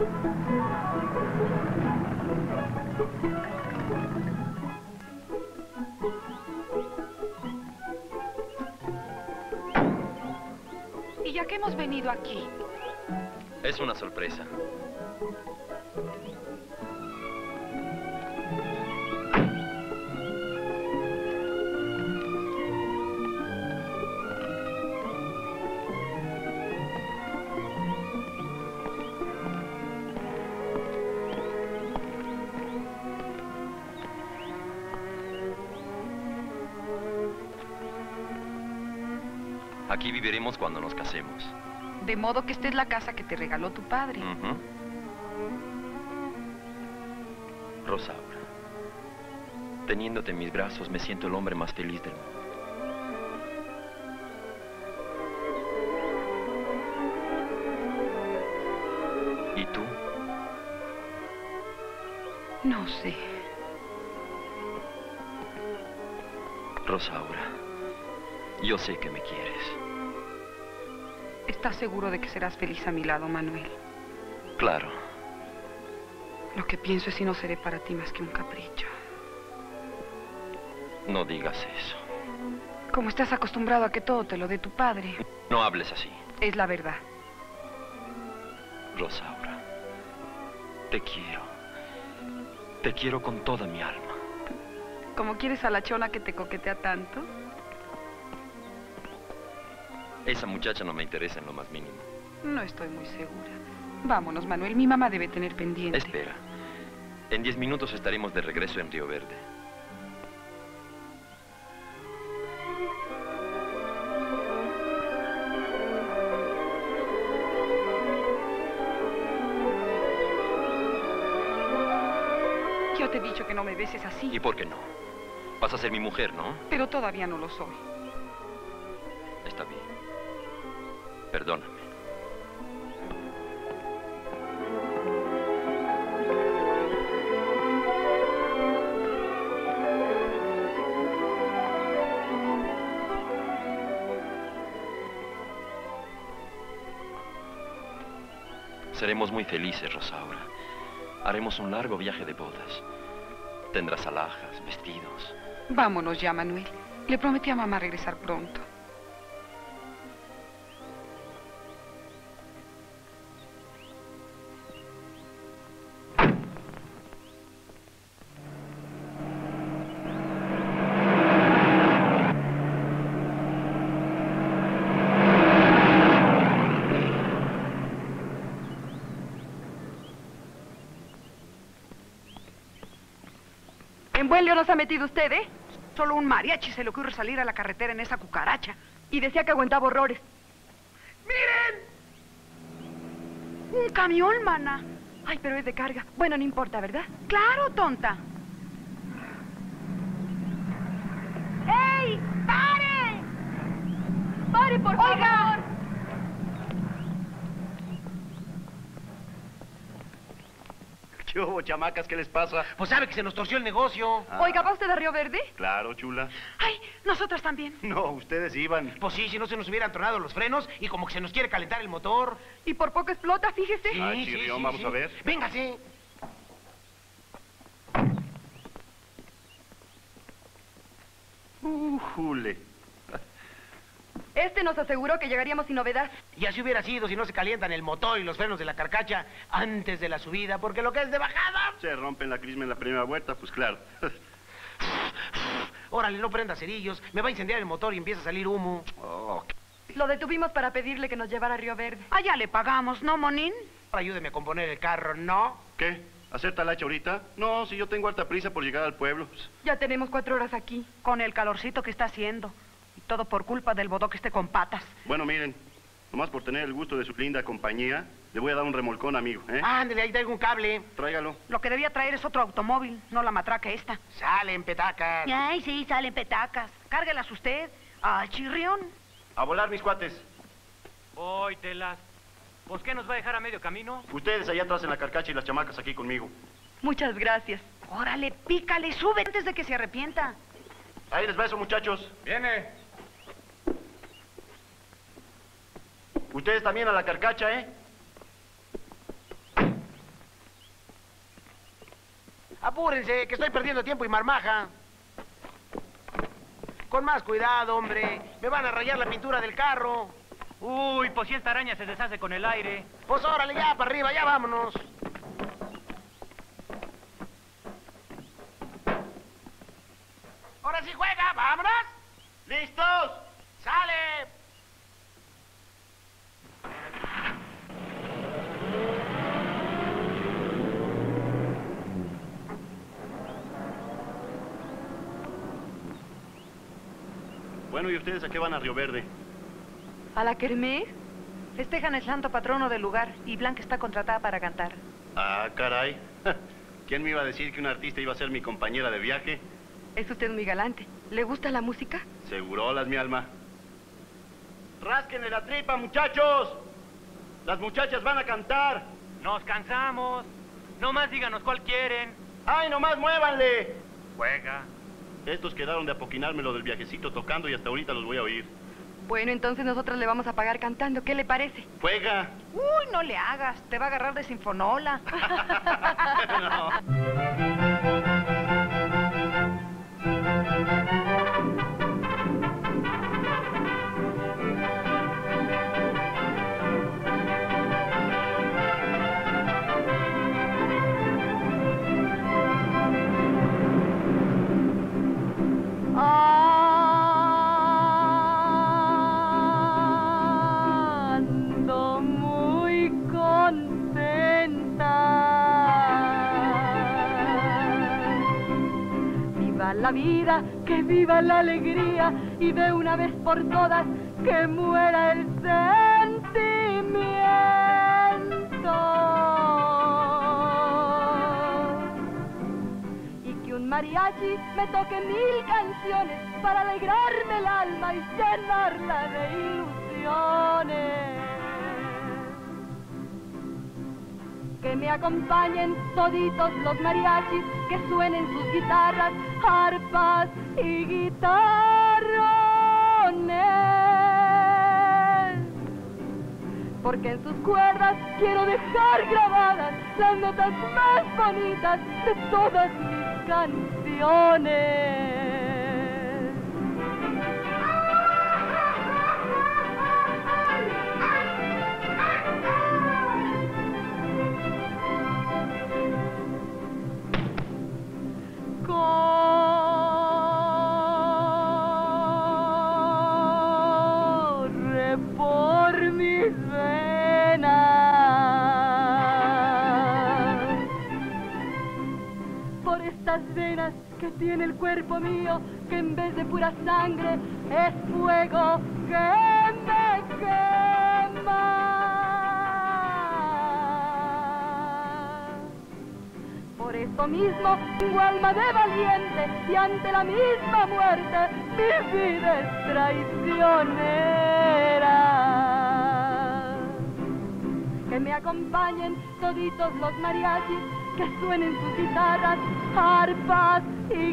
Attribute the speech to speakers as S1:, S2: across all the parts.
S1: ¿Y ya que hemos venido aquí?
S2: Es una sorpresa. Aquí viviremos cuando nos casemos.
S1: De modo que esta es la casa que te regaló tu padre.
S2: Rosaura, teniéndote en mis brazos me siento el hombre más feliz del mundo. ¿Y tú?
S1: No sé.
S2: Rosaura, yo sé que me quieres.
S1: ¿Estás seguro de que serás feliz a mi lado, Manuel?
S2: Claro.
S1: Lo que pienso es si no seré para ti más que un capricho.
S2: No digas eso.
S1: Como estás acostumbrado a que todo te lo dé tu padre.
S2: No hables así.
S1: Es la verdad.
S2: Rosaura, te quiero. Te quiero con toda mi alma.
S1: ¿Cómo quieres a la chona que te coquetea tanto?
S2: Esa muchacha no me interesa en lo más mínimo.
S1: No estoy muy segura. Vámonos, Manuel. Mi mamá debe tener pendiente.
S2: Espera. En 10 minutos estaremos de regreso en Río Verde.
S1: Yo te he dicho que no me beses así.
S2: ¿Y por qué no? Vas a ser mi mujer, ¿no?
S1: Pero todavía no lo soy.
S2: Está bien. Perdóname. Seremos muy felices, Rosaura. Haremos un largo viaje de bodas. Tendrás alhajas, vestidos.
S1: Vámonos ya, Manuel. Le prometí a mamá regresar pronto.
S3: ¿En buen lío nos ha metido usted, eh? Solo un mariachi se le ocurre salir a la carretera en esa cucaracha. Y decía que aguantaba horrores. ¡Miren! Un camión, mana. Ay, pero es de carga. Bueno, no importa, ¿verdad? ¡Claro, tonta! ¡Ey! ¡Pare! ¡Pare, por favor! ¡Oiga!
S4: ¿Qué hubo, chamacas? ¿Qué les pasa?
S5: Pues sabe que se nos torció el negocio.
S3: Oiga, ¿va usted a Río Verde?
S4: Claro, chula.
S3: Ay, nosotras también.
S4: No, ustedes iban.
S5: Pues sí, si no se nos hubieran tronado los frenos y como que se nos quiere calentar el motor.
S3: Y por poco explota, fíjese.
S5: Sí,
S4: Ay, chirrión, vamos a ver.
S5: Véngase.
S4: Jule.
S3: Este nos aseguró que llegaríamos sin novedad.
S5: Y así hubiera sido si no se calientan el motor y los frenos de la carcacha antes de la subida, porque lo que es de bajada...
S4: Se rompen la crisma en la primera vuelta, pues claro.
S5: Órale, no prenda cerillos, me va a incendiar el motor y empieza a salir humo.
S4: Oh,
S3: Lo detuvimos para pedirle que nos llevara a Río Verde.
S1: Allá le pagamos, ¿no, Monín?
S5: Ayúdeme a componer el carro, ¿no?
S4: ¿qué? ¿Hacer talacha ahorita? No, si yo tengo harta prisa por llegar al pueblo.
S3: Ya tenemos 4 horas aquí.
S1: Con el calorcito que está haciendo. Y todo por culpa del bodoque este con patas.
S4: Bueno, miren, nomás por tener el gusto de su linda compañía, le voy a dar un remolcón, amigo, ¿eh?
S5: Ándale, ahí traigo un cable.
S4: Tráigalo.
S1: Lo que debía traer es otro automóvil, no la matraca esta.
S5: Salen petacas.
S1: Ay, sí, salen petacas. Cárguelas usted. Ay, chirrión.
S4: A volar, mis cuates.
S6: Óytelas. ¿Pues qué nos va a dejar a medio camino?
S4: Ustedes allá atrás en la carcacha y las chamacas aquí conmigo.
S3: Muchas gracias.
S1: Órale, pícale, sube antes de que se arrepienta.
S4: Ahí les va eso, muchachos.
S6: Viene.
S4: Ustedes también a la carcacha, ¿eh?
S5: Apúrense, que estoy perdiendo tiempo y marmaja. Con más cuidado, hombre. Me van a rayar la pintura del carro.
S6: Uy, pues si esta araña se deshace con el aire.
S5: Pues órale, ya para arriba, ya vámonos. Ahora sí juega, vámonos.
S4: ¡Listos!
S5: ¡Sale!
S4: Bueno, ¿y ustedes a qué van a Río Verde?
S3: ¿A la kermés? Festejan el santo patrono del lugar y Blanca está contratada para cantar.
S4: Ah, caray. ¿Quién me iba a decir que un artista iba a ser mi compañera de viaje?
S3: Es usted muy galante. ¿Le gusta la música?
S4: Segurolas, mi alma. ¡Rásquenle la tripa, muchachos! Las muchachas van a cantar.
S6: Nos cansamos. Nomás díganos cuál quieren.
S4: ¡Ay, nomás muévanle!
S6: Juega.
S4: Estos quedaron de apoquinarme lo del viajecito tocando y hasta ahorita los voy a oír.
S3: Bueno, entonces nosotros le vamos a pagar cantando. ¿Qué le parece?
S4: ¡Juega!
S3: Uy, no le hagas. Te va a agarrar de sinfonola.
S4: No.
S7: Ando muy contenta. Viva la vida, que viva la alegría y de una vez por todas que muera el sentimiento. Y que un mariachi me toque 1000 canciones para alegrarme el alma y llenarla de ilusiones. Que me acompañen toditos los mariachis, que suenen sus guitarras, arpas y guitarrones. Porque en sus cuerdas quiero dejar grabadas las notas más bonitas de todas mis canciones. Corre por mis venas, por estas venas que tiene el cuerpo mío, que en vez de pura sangre es fuego que me quema. Por eso mismo tengo alma de valiente y ante la misma muerte mi vida es traicionera. Que me acompañen toditos los mariachis, que suenen sus guitarras, arpas y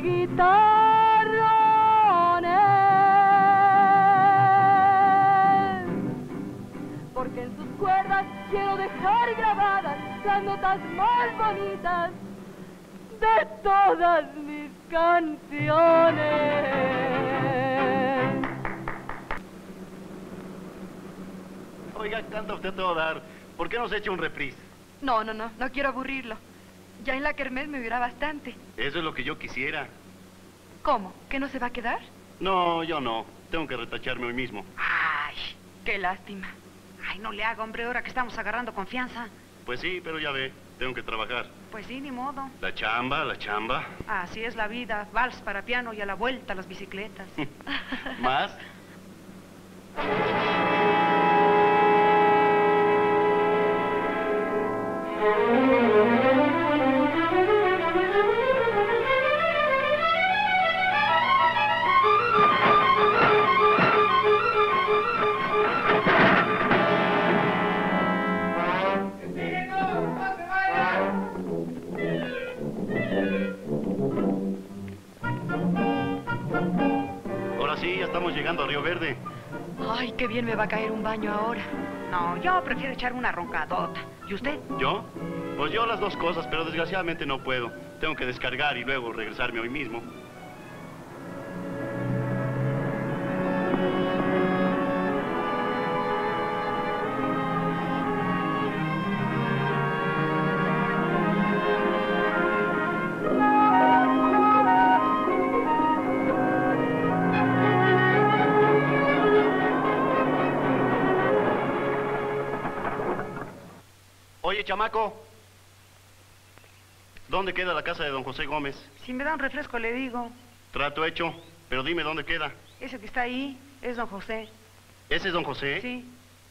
S7: guitarrones. Porque en sus cuerdas quiero dejar grabadas las notas más bonitas de todas mis canciones.
S4: Oiga, canta usted a todo dar. ¿Por qué no se echa un reprise?
S3: No quiero aburrirlo. Ya en la kermés me hubiera bastante.
S4: Eso es lo que yo quisiera.
S3: ¿Cómo? ¿Que no se va a quedar?
S4: No, yo no. Tengo que retacharme hoy mismo.
S3: Ay, qué lástima. Ay, no le haga, hombre, ahora que estamos agarrando confianza.
S4: Pues sí, pero ya ve, tengo que trabajar.
S3: Pues sí, ni modo.
S4: La chamba, la chamba.
S3: Así es la vida. Vals para piano y a la vuelta las bicicletas.
S4: ¿Más? Ahora sí, ya estamos llegando a Río Verde.
S3: Ay, qué bien me va a caer un baño ahora. No, yo prefiero echarme una roncadota. ¿Y usted?
S4: ¿Yo? Pues yo las dos cosas, pero desgraciadamente no puedo. Tengo que descargar y luego regresarme hoy mismo. Oye, chamaco, ¿dónde queda la casa de don José Gómez?
S3: Si me da un refresco, le digo.
S4: Trato hecho, pero dime dónde queda.
S3: Ese que está ahí es don José.
S4: ¿Ese es don José?
S3: Sí.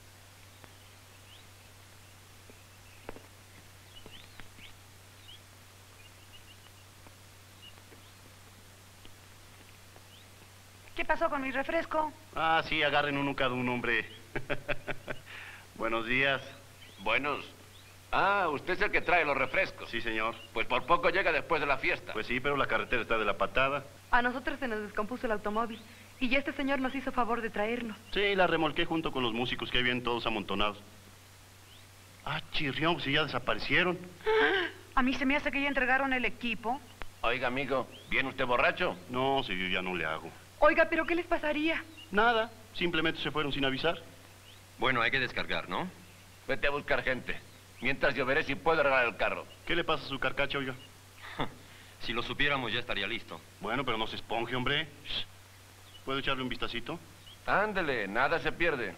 S3: ¿Qué pasó con mi refresco?
S4: Ah, sí, agarren uno cada uno, hombre. Buenos días.
S8: Buenos. Ah, usted es el que trae los refrescos.
S4: Sí, señor.
S8: Pues por poco llega después de la fiesta.
S4: Pues sí, pero la carretera está de la patada.
S7: A nosotros se nos descompuso el automóvil y este señor nos hizo favor de traernos.
S4: Sí, la remolqué junto con los músicos que ahí vienen todos amontonados. Ah, chirrión, pues sí, ya desaparecieron.
S3: A mí se me hace que ya entregaron el equipo.
S8: Oiga, amigo, ¿viene usted borracho?
S4: No, si yo ya no le hago.
S7: Oiga, ¿pero qué les pasaría?
S4: Nada, simplemente se fueron sin avisar.
S2: Bueno, hay que descargar, ¿no?
S8: Vete a buscar gente. Mientras yo veré si puedo arreglar el carro.
S4: ¿Qué le pasa a su carcacha, oiga?
S2: Si lo supiéramos ya estaría listo.
S4: Bueno, pero no se esponje, hombre. ¿Puedo echarle un vistacito?
S8: Ándele, nada se pierde.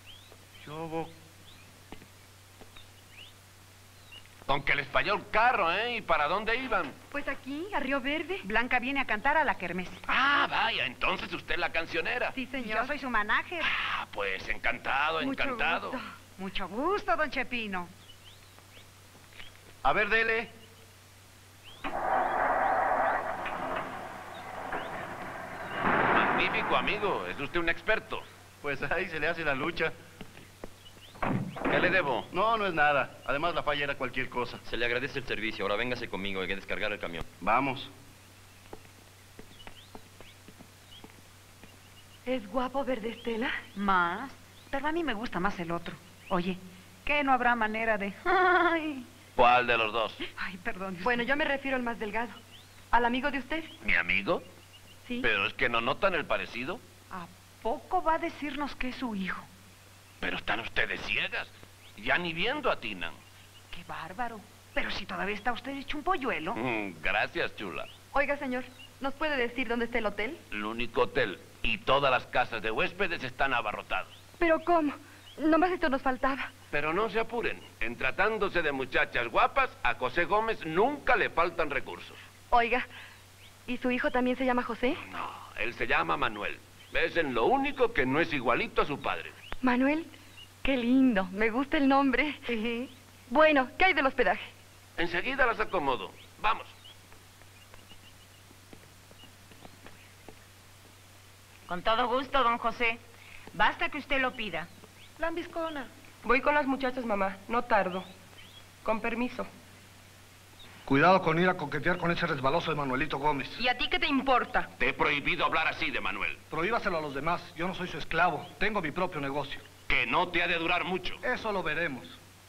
S8: Con que les falló el carro, ¿eh? ¿Y para dónde iban?
S7: Pues aquí, a Río Verde.
S3: Blanca viene a cantar a la kermés.
S8: Ah, vaya, entonces usted es la cancionera.
S7: Sí,
S3: Y
S7: señor.
S3: yo soy su manager.
S8: Ah, pues encantado,
S7: Mucho
S8: encantado.
S7: gusto.
S3: Mucho gusto, don Chepino.
S4: A ver, dele.
S8: Magnífico, amigo. Es usted un experto.
S4: Pues ahí se le hace la lucha.
S8: ¿Qué le debo?
S4: No, no es nada. Además, la falla era cualquier cosa.
S2: Se le agradece el servicio. Ahora véngase conmigo, hay que descargar el camión.
S4: Vamos.
S7: ¿Es guapo Verde Estela?
S3: Más. Pero a mí me gusta más el otro. Oye, ¿qué no habrá manera de...? Ay,
S8: ¿Cuál de los dos?
S3: ay, perdón.
S7: Bueno, yo me refiero al más delgado. ¿Al amigo de usted?
S8: ¿Mi amigo?
S7: Sí.
S8: ¿Pero es que no notan el parecido?
S3: ¿A poco va a decirnos que es su hijo?
S8: Pero están ustedes ciegas. Ya ni viendo atinan.
S3: ¡Qué bárbaro! Pero si todavía está usted hecho un polluelo.
S8: Gracias, chula.
S7: Oiga, señor, ¿nos puede decir dónde está el hotel?
S8: El único hotel y todas las casas de huéspedes están abarrotados.
S7: ¿Pero cómo? Nomás esto nos faltaba.
S8: Pero no se apuren. En tratándose de muchachas guapas, a José Gómez nunca le faltan recursos.
S7: Oiga, ¿y su hijo también se llama José?
S8: No, él se llama Manuel. Es en lo único que no es igualito a su padre.
S7: Manuel, qué lindo, me gusta el nombre. Bueno, ¿qué hay del hospedaje?
S8: Enseguida las acomodo. Vamos.
S9: Con todo gusto, don José. Basta que usted lo pida.
S10: Lambiscona. Voy con las muchachas, mamá. No tardo. Con permiso.
S11: Cuidado con ir a coquetear con ese resbaloso de Manuelito Gómez.
S10: ¿Y a ti qué te importa?
S8: Te he prohibido hablar así de Manuel.
S11: Prohíbaselo a los demás. Yo no soy su esclavo. Tengo mi propio negocio.
S8: Que no te ha de durar mucho.
S11: Eso lo veremos.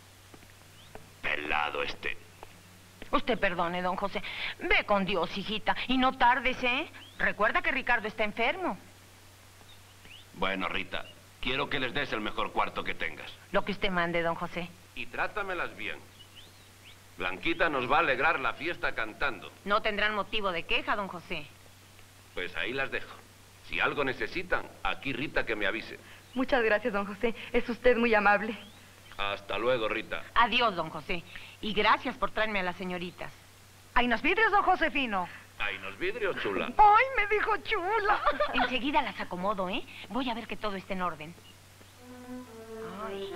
S8: Pelado este.
S9: Usted perdone, don José. Ve con Dios, hijita. Y no tardes, ¿eh? Recuerda que Ricardo está enfermo.
S8: Bueno, Rita, quiero que les des el mejor cuarto que tengas.
S9: Lo que usted mande, don José.
S8: Y trátamelas bien. Blanquita nos va a alegrar la fiesta cantando.
S9: No tendrán motivo de queja, don José.
S8: Pues ahí las dejo. Si algo necesitan, aquí Rita que me avise.
S7: Muchas gracias, don José. Es usted muy amable.
S8: Hasta luego, Rita.
S9: Adiós, don José. Y gracias por traerme a las señoritas.
S3: ¡Ay, nos vidrios, don Josefino!
S8: Hay unos vidrios, chula.
S3: ¡Ay, me dijo chula!
S9: Enseguida las acomodo, ¿eh? Voy a ver que todo esté en orden. Ay.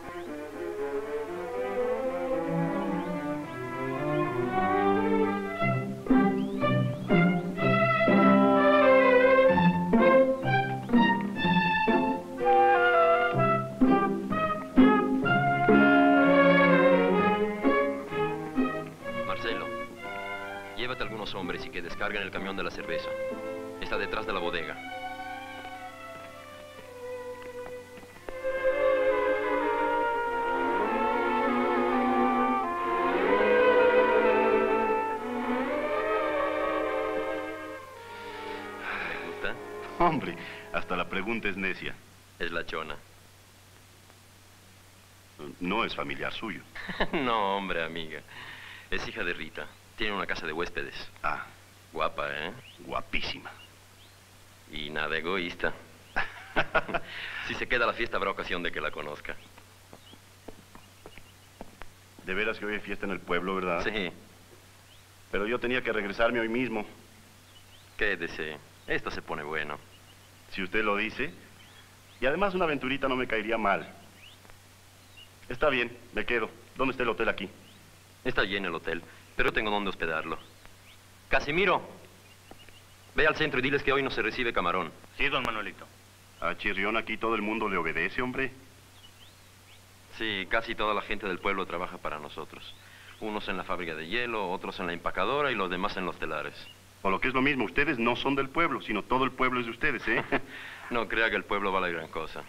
S2: Marcelo, llévate a algunos hombres y que descarguen el camión de la cerveza. Está detrás de la bodega.
S4: Hombre, hasta la pregunta es necia.
S2: Es la Chona.
S4: No es familiar suyo.
S2: No, hombre, amiga. Es hija de Rita. Tiene una casa de huéspedes.
S4: Ah.
S2: Guapa, ¿eh?
S4: Guapísima.
S2: Y nada egoísta. Si se queda a la fiesta habrá ocasión de que la conozca.
S4: De veras que hoy hay fiesta en el pueblo, ¿verdad?
S2: Sí.
S4: Pero yo tenía que regresarme hoy mismo.
S2: Quédese. Esto se pone bueno.
S4: Si usted lo dice. Y además una aventurita no me caería mal. Está bien, me quedo. ¿Dónde está el hotel aquí?
S2: Está lleno el hotel, pero tengo dónde hospedarlo. Casimiro, ve al centro y diles que hoy no se recibe camarón.
S4: Sí, don Manuelito. A Chirrión aquí todo el mundo le obedece, hombre.
S2: Sí, casi toda la gente del pueblo trabaja para nosotros. Unos en la fábrica de hielo, otros en la empacadora y los demás en los telares.
S4: O lo que es lo mismo, ustedes no son del pueblo, sino todo el pueblo es de ustedes, ¿eh?
S2: No crea que el pueblo vale gran cosa.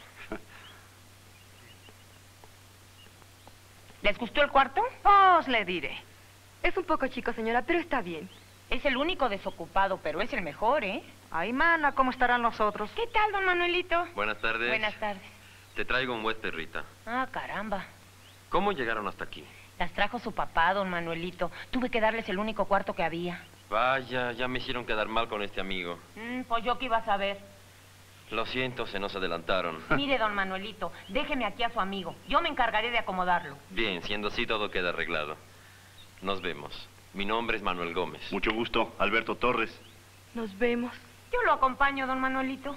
S9: ¿Les gustó el cuarto?
S3: Os le diré.
S7: Es un poco chico, señora, pero está bien.
S9: Es el único desocupado, pero es el mejor, ¿eh?
S3: Ay, mana, ¿cómo estarán los otros?
S9: ¿Qué tal, don Manuelito?
S2: Buenas tardes.
S9: Buenas tardes.
S2: Te traigo un huésped, Rita.
S9: Ah, caramba.
S2: ¿Cómo llegaron hasta aquí?
S9: Las trajo su papá, don Manuelito. Tuve que darles el único cuarto que había.
S2: Vaya, ya me hicieron quedar mal con este amigo.
S9: Pues yo qué iba a saber.
S2: Lo siento, se nos adelantaron.
S9: Mire, don Manuelito, déjeme aquí a su amigo. Yo me encargaré de acomodarlo.
S2: Bien, siendo así todo queda arreglado. Nos vemos. Mi nombre es Manuel Gómez.
S4: Mucho gusto, Alberto Torres.
S7: Nos vemos.
S9: Yo lo acompaño, don Manuelito.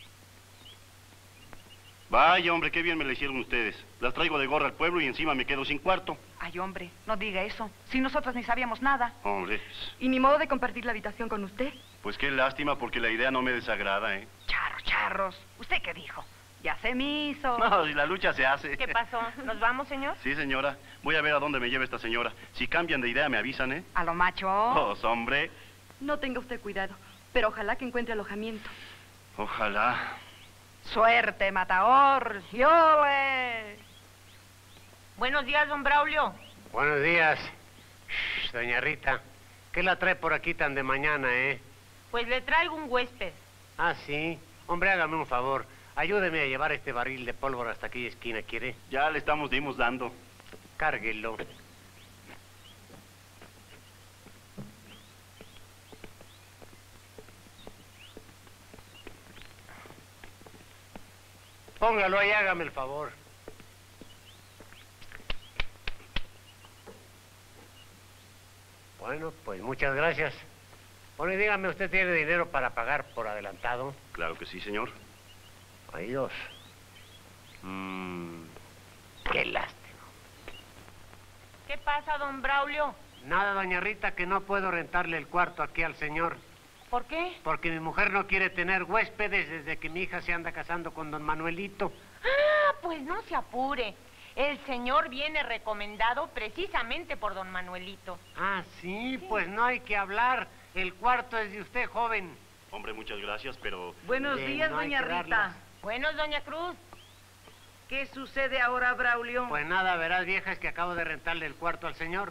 S4: Vaya, hombre, qué bien me la hicieron ustedes. Las traigo de gorra al pueblo y encima me quedo sin cuarto.
S3: Ay, hombre, no diga eso. Si nosotros ni sabíamos nada.
S4: Hombre,
S7: Y ni modo de compartir la habitación con usted.
S4: pues qué lástima porque la idea no me desagrada, ¿eh?
S3: Charros. ¿Usted qué dijo? Ya se me hizo.
S4: No, si la lucha se hace.
S9: ¿Qué pasó? ¿Nos vamos, señor?
S4: Sí, señora. Voy a ver a dónde me lleva esta señora. Si cambian de idea, me avisan, ¿eh?
S3: A lo macho.
S4: Oh, hombre.
S7: No tenga usted cuidado, pero ojalá que encuentre alojamiento.
S4: Ojalá.
S3: Suerte, Matador. ¡Yole!
S9: Buenos días, don Braulio.
S5: Buenos días. Doña Rita, ¿qué la trae por aquí tan de mañana, eh?
S9: Pues le traigo un huésped.
S5: Ah, sí. Hombre, hágame un favor. Ayúdeme a llevar este barril de pólvora hasta aquella esquina, ¿quiere?
S4: Ya le dimos dando.
S5: Cárguelo. Póngalo ahí, hágame el favor. Bueno, pues muchas gracias. Bueno, y dígame, ¿usted tiene dinero para pagar por adelantado?
S4: Claro que sí, señor.
S5: Ay, Dios. Qué lástima.
S9: ¿Qué pasa, don Braulio?
S5: Nada, doña Rita, que no puedo rentarle el cuarto aquí al señor.
S9: ¿Por qué?
S5: Porque mi mujer no quiere tener huéspedes desde que mi hija se anda casando con don Manuelito.
S9: Ah, pues no se apure. El señor viene recomendado precisamente por don Manuelito.
S5: Ah, sí, pues no hay que hablar. El cuarto es de usted, joven.
S4: Hombre, muchas gracias, pero...
S3: Buenos días,
S5: no hay
S3: doña
S5: que
S3: Rita.
S5: darlas.
S9: Buenos, doña Cruz.
S3: ¿Qué sucede ahora, Braulio?
S5: Pues nada, verás, vieja, es que acabo de rentarle el cuarto al señor.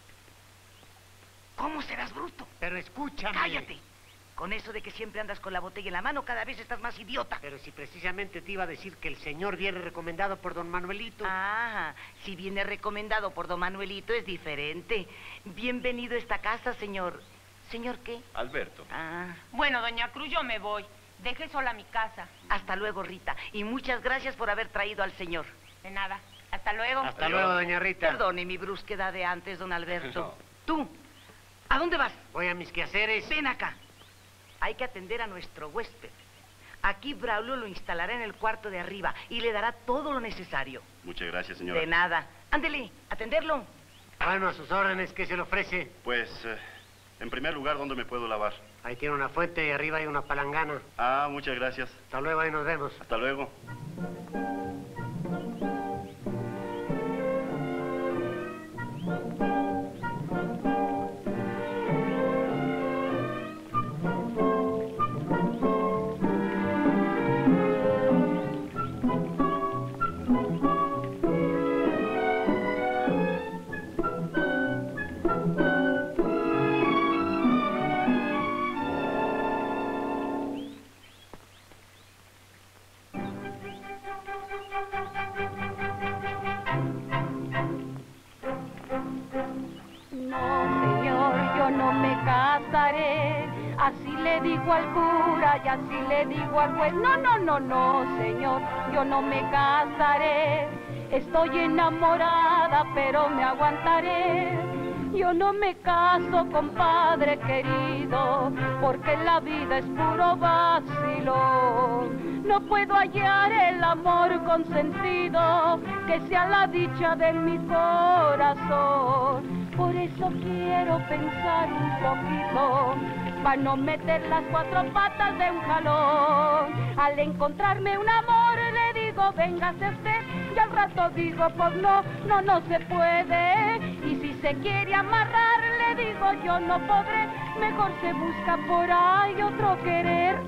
S3: ¿Cómo serás bruto?
S5: Pero escúchame.
S3: Cállate. Con eso de que siempre andas con la botella en la mano, cada vez estás más idiota.
S5: Pero si precisamente te iba a decir que el señor viene recomendado por don Manuelito.
S3: Ah, si viene recomendado por don Manuelito es diferente. Bienvenido a esta casa, señor. ¿Señor qué?
S4: Alberto.
S3: Ah,
S9: Bueno, doña Cruz, yo me voy. Deje sola mi casa.
S3: hasta luego, Rita. Y muchas gracias por haber traído al señor.
S9: De nada. Hasta luego.
S5: Hasta luego, doña Rita.
S3: Perdone mi brusquedad de antes, don Alberto.
S4: No.
S3: Tú, ¿a dónde vas?
S5: Voy a mis quehaceres.
S3: Ven acá. Hay que atender a nuestro huésped. Aquí Braulio lo instalará en el cuarto de arriba y le dará todo lo necesario.
S4: Muchas gracias, señora.
S3: De nada. Ándele, atenderlo.
S5: Bueno, a sus órdenes, ¿qué se le ofrece?
S4: Pues, en primer lugar, ¿dónde me puedo lavar?
S5: Ahí tiene una fuente y arriba hay una palangana.
S4: Ah, muchas gracias.
S5: Hasta luego, ahí nos vemos.
S4: Hasta luego.
S7: Así le digo al cura y así le digo al juez. No, no, no, no, señor, yo no me casaré. Estoy enamorada, pero me aguantaré. Yo no me caso, compadre querido, porque la vida es puro vacilón. No puedo hallar el amor consentido que sea la dicha de mi corazón. Por eso quiero pensar un poquito, para no meter las cuatro patas de un jalón. Al encontrarme un amor le digo, véngase usted, y al rato digo, pues no, no, no se puede. Y si se quiere amarrar, le digo, yo no podré, mejor se busca por ahí otro querer.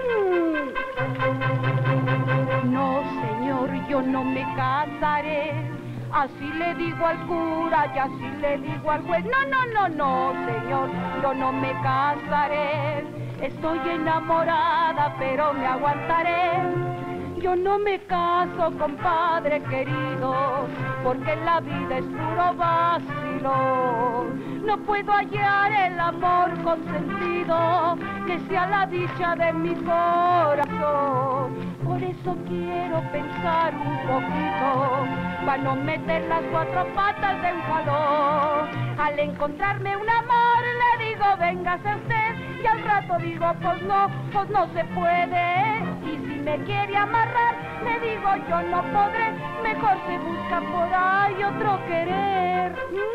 S7: No, señor, yo no me casaré. Así le digo al cura y así le digo al juez. No, no, no, no, señor, yo no me casaré. Estoy enamorada, pero me aguantaré. Yo no me caso, compadre querido, porque la vida es puro vacilón. No puedo hallar el amor consentido que sea la dicha de mi corazón. Por eso quiero pensar un poquito, para no meter las cuatro patas de un jalón. Al encontrarme un amor le digo, véngase usted, y al rato digo, pues no se puede. Y si me quiere amarrar, le digo, yo no podré, mejor se busca por ahí otro querer.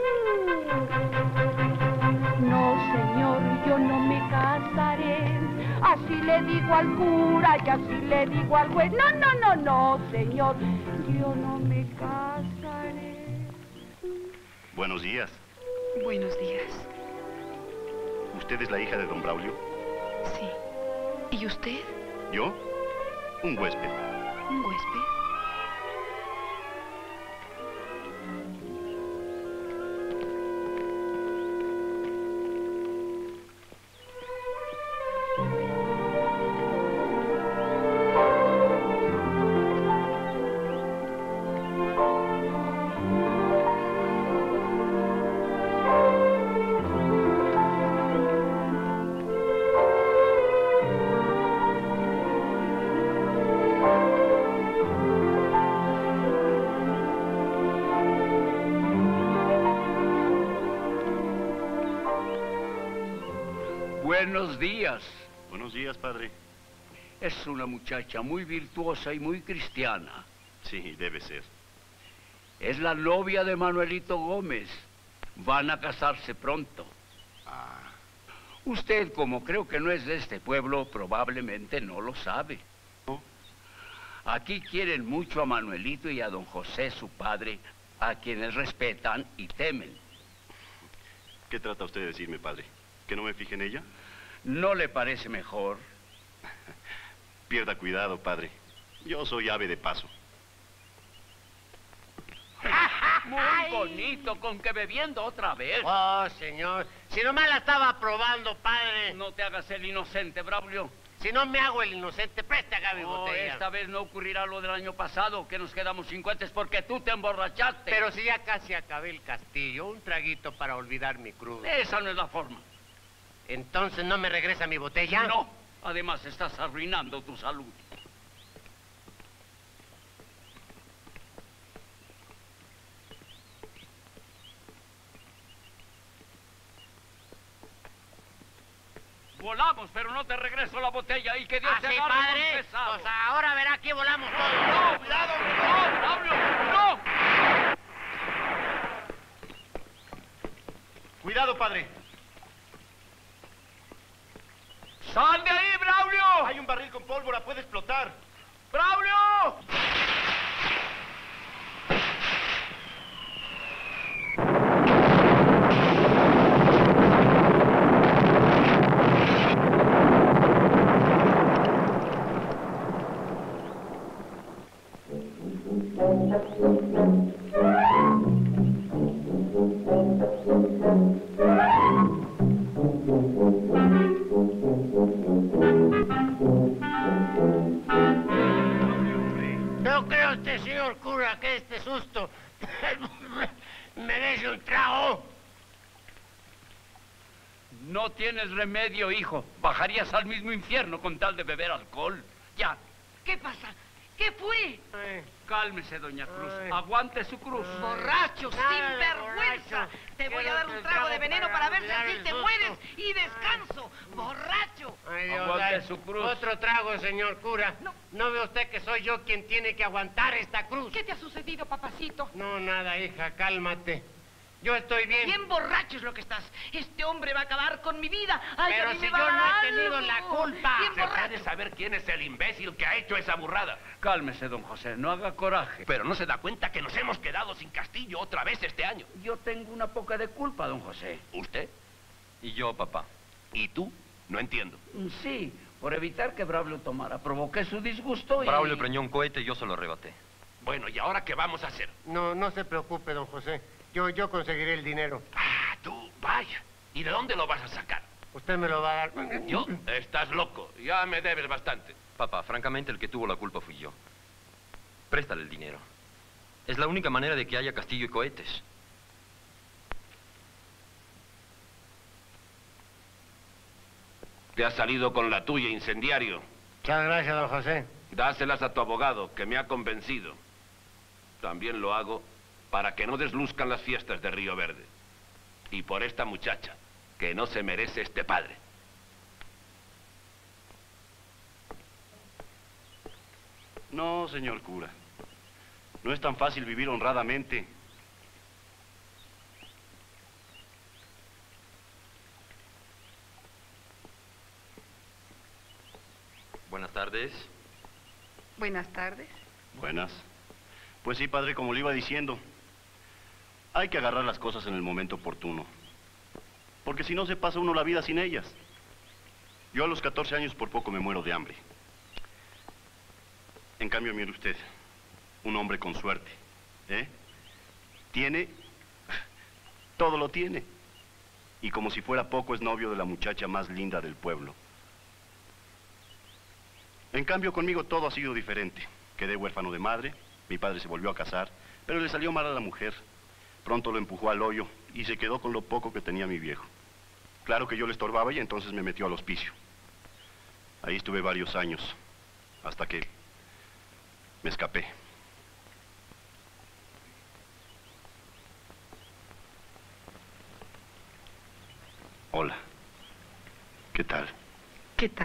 S7: No, señor, yo no me casaré. Así le digo al cura y así le digo al juez. No, no, no, no, señor, yo no me casaré.
S4: Buenos días.
S1: Buenos días.
S4: ¿Usted es la hija de don Braulio?
S1: Sí. ¿Y usted?
S4: ¿Yo? Un huésped.
S1: ¿Un huésped?
S12: Buenos días.
S4: Buenos días, padre.
S12: Es una muchacha muy virtuosa y muy cristiana.
S4: Sí, debe ser.
S12: Es la novia de Manuelito Gómez. Van a casarse pronto. Usted, como creo que no es de este pueblo, probablemente no lo sabe.
S4: ¿No?
S12: Aquí quieren mucho a Manuelito y a don José, su padre, a quienes respetan y temen.
S4: ¿Qué trata usted de decirme, padre? ¿Que no me fije en ella?
S12: ¿No le parece mejor?
S4: Pierda cuidado, padre. Yo soy ave de paso.
S12: Muy bonito, con que bebiendo otra vez.
S5: Oh, señor, si nomás la estaba probando, padre.
S12: No te hagas el inocente, Braulio.
S5: Si no me hago el inocente, preste acá mi
S12: No,
S5: botella.
S12: esta vez no ocurrirá lo del año pasado, que nos quedamos sin cuentas porque tú te emborrachaste.
S5: Pero si ya casi acabé el castillo, un traguito para olvidar mi crudo.
S12: Esa no es la forma.
S5: ¿Entonces no me regresa mi botella?
S12: No, además estás arruinando tu salud. Volamos, pero no te regreso la botella y que Dios te
S5: sí,
S12: agarre
S5: padre?
S12: confesado.
S5: Pues ahora verá que volamos todos.
S12: ¡No! ¡Cuidado! ¡No, Braulio! ¡No!
S4: ¡Cuidado, padre!
S12: ¡Sal de ahí, Braulio!
S4: Hay un barril con pólvora, puede explotar.
S12: ¡Braulio! No tienes remedio, hijo. Bajarías al mismo infierno con tal de beber alcohol. Ya.
S9: ¿Qué pasa? ¿Qué fue?
S12: Cálmese, doña Cruz. Aguante su cruz.
S9: Borracho, sinvergüenza. Te voy a dar un trago de veneno para ver si así te mueres y descanso. Borracho.
S5: Ay, Dios,
S12: Aguante su cruz.
S5: Otro trago, señor cura. ¿No ve usted que soy yo quien tiene que aguantar esta cruz?
S9: ¿Qué te ha sucedido, papacito?
S5: No, nada, hija, cálmate. Yo estoy bien.
S9: Bien borracho es lo que estás. Este hombre va a acabar con mi vida. Ay,
S5: Pero
S9: a mí
S5: si
S9: me va
S5: yo
S9: a
S5: no
S9: dar
S5: he tenido
S9: algo.
S5: la culpa.
S9: Bien
S8: ¿Se
S9: borracho.
S8: puede saber quién es el imbécil que ha hecho esa burrada?
S12: Cálmese, don José. No haga coraje.
S8: Pero no se da cuenta que nos hemos quedado sin castillo otra vez este año.
S12: Yo tengo una poca de culpa, don José.
S8: ¿Usted?
S2: Y yo, papá.
S8: ¿Y tú? No entiendo.
S12: Sí, por evitar que Braulio tomara. Provoqué su disgusto y...
S2: Braulio preñó un cohete y yo se lo arrebaté.
S8: Bueno, ¿y ahora qué vamos a hacer?
S5: No se preocupe, don José. Yo conseguiré el dinero.
S8: Ah, tú, vaya. ¿Y de dónde lo vas a sacar?
S5: Usted me lo va a dar.
S8: ¿Yo? Estás loco. Ya me debes bastante.
S2: Papá, francamente el que tuvo la culpa fui yo. Préstale el dinero. Es la única manera de que haya castillo y cohetes.
S8: Te has salido con la tuya, incendiario.
S5: Muchas gracias, don José.
S8: Dáselas a tu abogado, que me ha convencido. También lo hago para que no desluzcan las fiestas de Río Verde. Y por esta muchacha, que no se merece este padre.
S4: No, señor cura. No es tan fácil vivir honradamente.
S2: Buenas tardes.
S3: Buenas tardes.
S4: Buenas. Pues sí, padre, como le iba diciendo, hay que agarrar las cosas en el momento oportuno. Porque si no, se pasa uno la vida sin ellas. Yo a los 14 años por poco me muero de hambre. En cambio, mire usted, un hombre con suerte, ¿eh? Tiene, todo lo tiene. Y como si fuera poco, es novio de la muchacha más linda del pueblo. En cambio, conmigo todo ha sido diferente. Quedé huérfano de madre, mi padre se volvió a casar, pero le salió mal a la mujer. Pronto lo empujó al hoyo y se quedó con lo poco que tenía mi viejo. Claro que yo le estorbaba y entonces me metió al hospicio. Ahí estuve varios años, hasta que me escapé. Hola. ¿Qué tal?
S3: ¿Qué tal?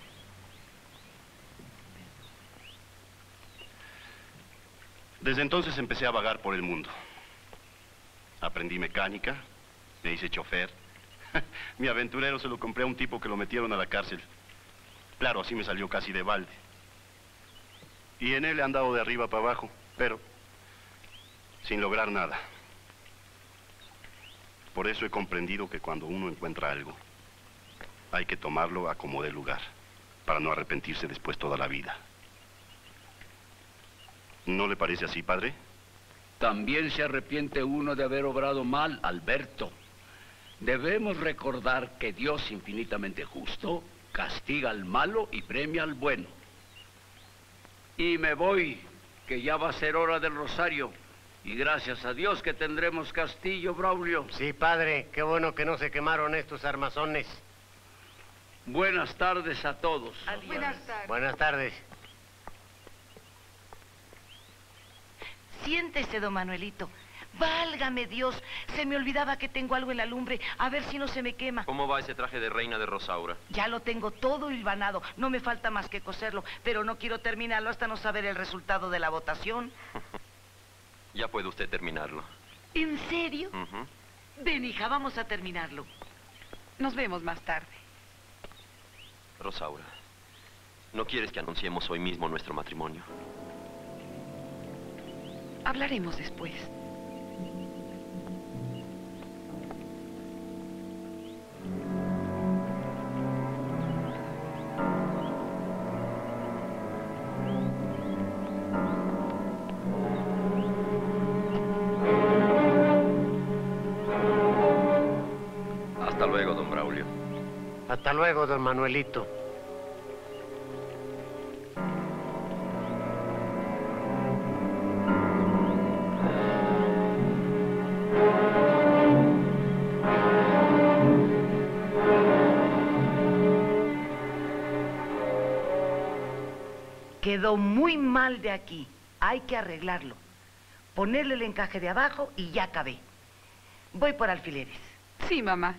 S4: Desde entonces empecé a vagar por el mundo. Aprendí mecánica, me hice chofer. Mi aventurero se lo compré a un tipo que lo metieron a la cárcel. Claro, así me salió casi de balde. Y en él he andado de arriba para abajo, pero sin lograr nada. Por eso he comprendido que cuando uno encuentra algo, hay que tomarlo a como dé lugar, para no arrepentirse después toda la vida. ¿No le parece así, padre?
S12: También se arrepiente uno de haber obrado mal, Alberto. Debemos recordar que Dios, infinitamente justo, castiga al malo y premia al bueno. Y me voy, que ya va a ser hora del rosario. Y gracias a Dios que tendremos castillo, Braulio.
S5: Sí, padre, qué bueno que no se quemaron estos armazones.
S12: Buenas tardes a todos.
S3: Buenas tardes.
S5: Buenas tardes.
S9: Siéntese, don Manuelito. Válgame Dios, se me olvidaba que tengo algo en la lumbre. A ver si no se me quema.
S2: ¿Cómo va ese traje de reina de Rosaura?
S9: Ya lo tengo todo hilvanado. No me falta más que coserlo, pero no quiero terminarlo hasta no saber el resultado de la votación.
S2: Ya puede usted terminarlo.
S9: ¿En serio? Ven, hija, vamos a terminarlo.
S3: Nos vemos más tarde.
S2: Rosaura, ¿no quieres que anunciemos hoy mismo nuestro matrimonio?
S3: Hablaremos después.
S2: Hasta luego, don Braulio.
S5: Hasta luego, don Manuelito.
S9: Quedó muy mal de aquí. Hay que arreglarlo. Ponerle el encaje de abajo y ya acabé. Voy por alfileres.
S1: Sí, mamá.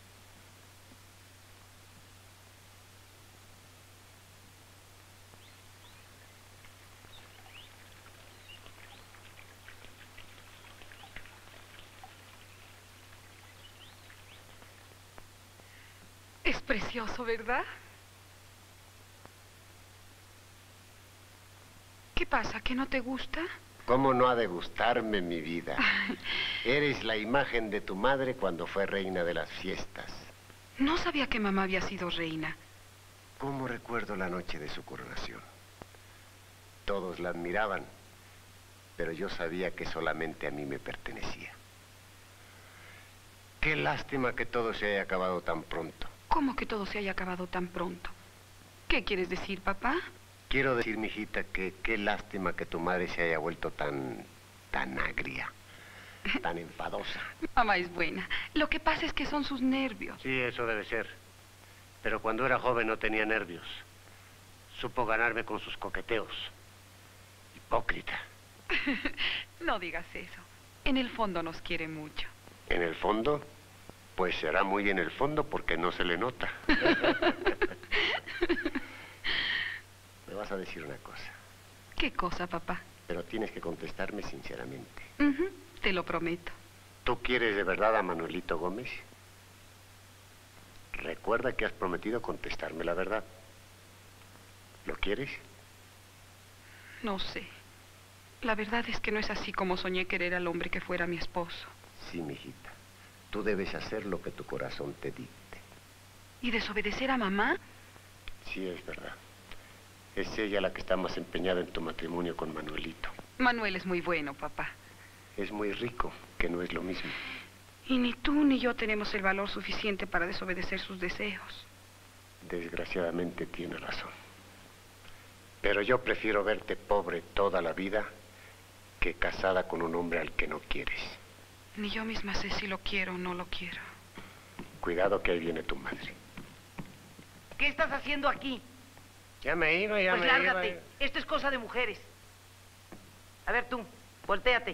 S1: Es precioso, ¿verdad? ¿Qué pasa? ¿Que no te gusta?
S13: ¿Cómo no ha de gustarme, mi vida? Eres la imagen de tu madre cuando fue reina de las fiestas.
S1: No sabía que mamá había sido reina.
S13: ¿Cómo recuerdo la noche de su coronación? Todos la admiraban, pero yo sabía que solamente a mí me pertenecía. Qué lástima que todo se haya acabado tan pronto.
S1: ¿Cómo que todo se haya acabado tan pronto? ¿Qué quieres decir, papá?
S13: Quiero decir, mijita, que qué lástima que tu madre se haya vuelto tan agria, tan enfadosa.
S1: Mamá es buena. Lo que pasa es que son sus nervios.
S13: Sí, eso debe ser. Pero cuando era joven no tenía nervios. Supo ganarme con sus coqueteos. Hipócrita.
S1: No digas eso. En el fondo nos quiere mucho.
S13: ¿En el fondo? Pues será muy en el fondo porque no se le nota. Me vas a decir una cosa.
S1: ¿Qué cosa, papá?
S13: Pero tienes que contestarme sinceramente.
S1: Te lo prometo.
S13: ¿Tú quieres de verdad a Manuelito Gómez? Recuerda que has prometido contestarme la verdad. ¿Lo quieres?
S1: No sé. La verdad es que no es así como soñé querer al hombre que fuera mi esposo.
S13: Sí, mijita. Tú debes hacer lo que tu corazón te dicte.
S1: ¿Y desobedecer a mamá?
S13: Sí, es verdad. Es ella la que está más empeñada en tu matrimonio con Manuelito.
S1: Manuel es muy bueno, papá.
S13: Es muy rico, que no es lo mismo.
S1: Y ni tú ni yo tenemos el valor suficiente para desobedecer sus deseos.
S13: Desgraciadamente tiene razón. Pero yo prefiero verte pobre toda la vida que casada con un hombre al que no quieres.
S1: Ni yo misma sé si lo quiero o no lo quiero.
S13: Cuidado que ahí viene tu madre.
S9: ¿Qué estás haciendo aquí?
S13: Ya me iba, ya
S9: pues
S13: me
S9: lárgate.
S13: iba.
S9: Esto es cosa de mujeres. A ver tú, voltéate.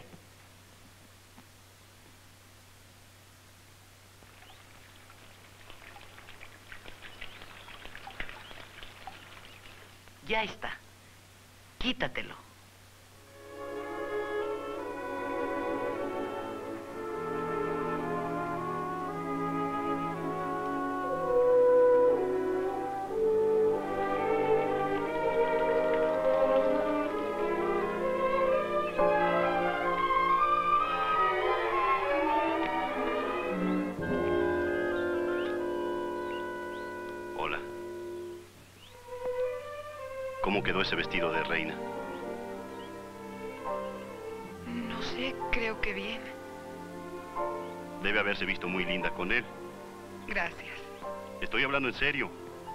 S9: Ya está. Quítatelo.
S4: Hola. ¿Cómo quedó ese vestido de reina?
S1: No sé, creo que bien.
S4: Debe haberse visto muy linda con él.
S1: Gracias.
S4: Estoy hablando en serio.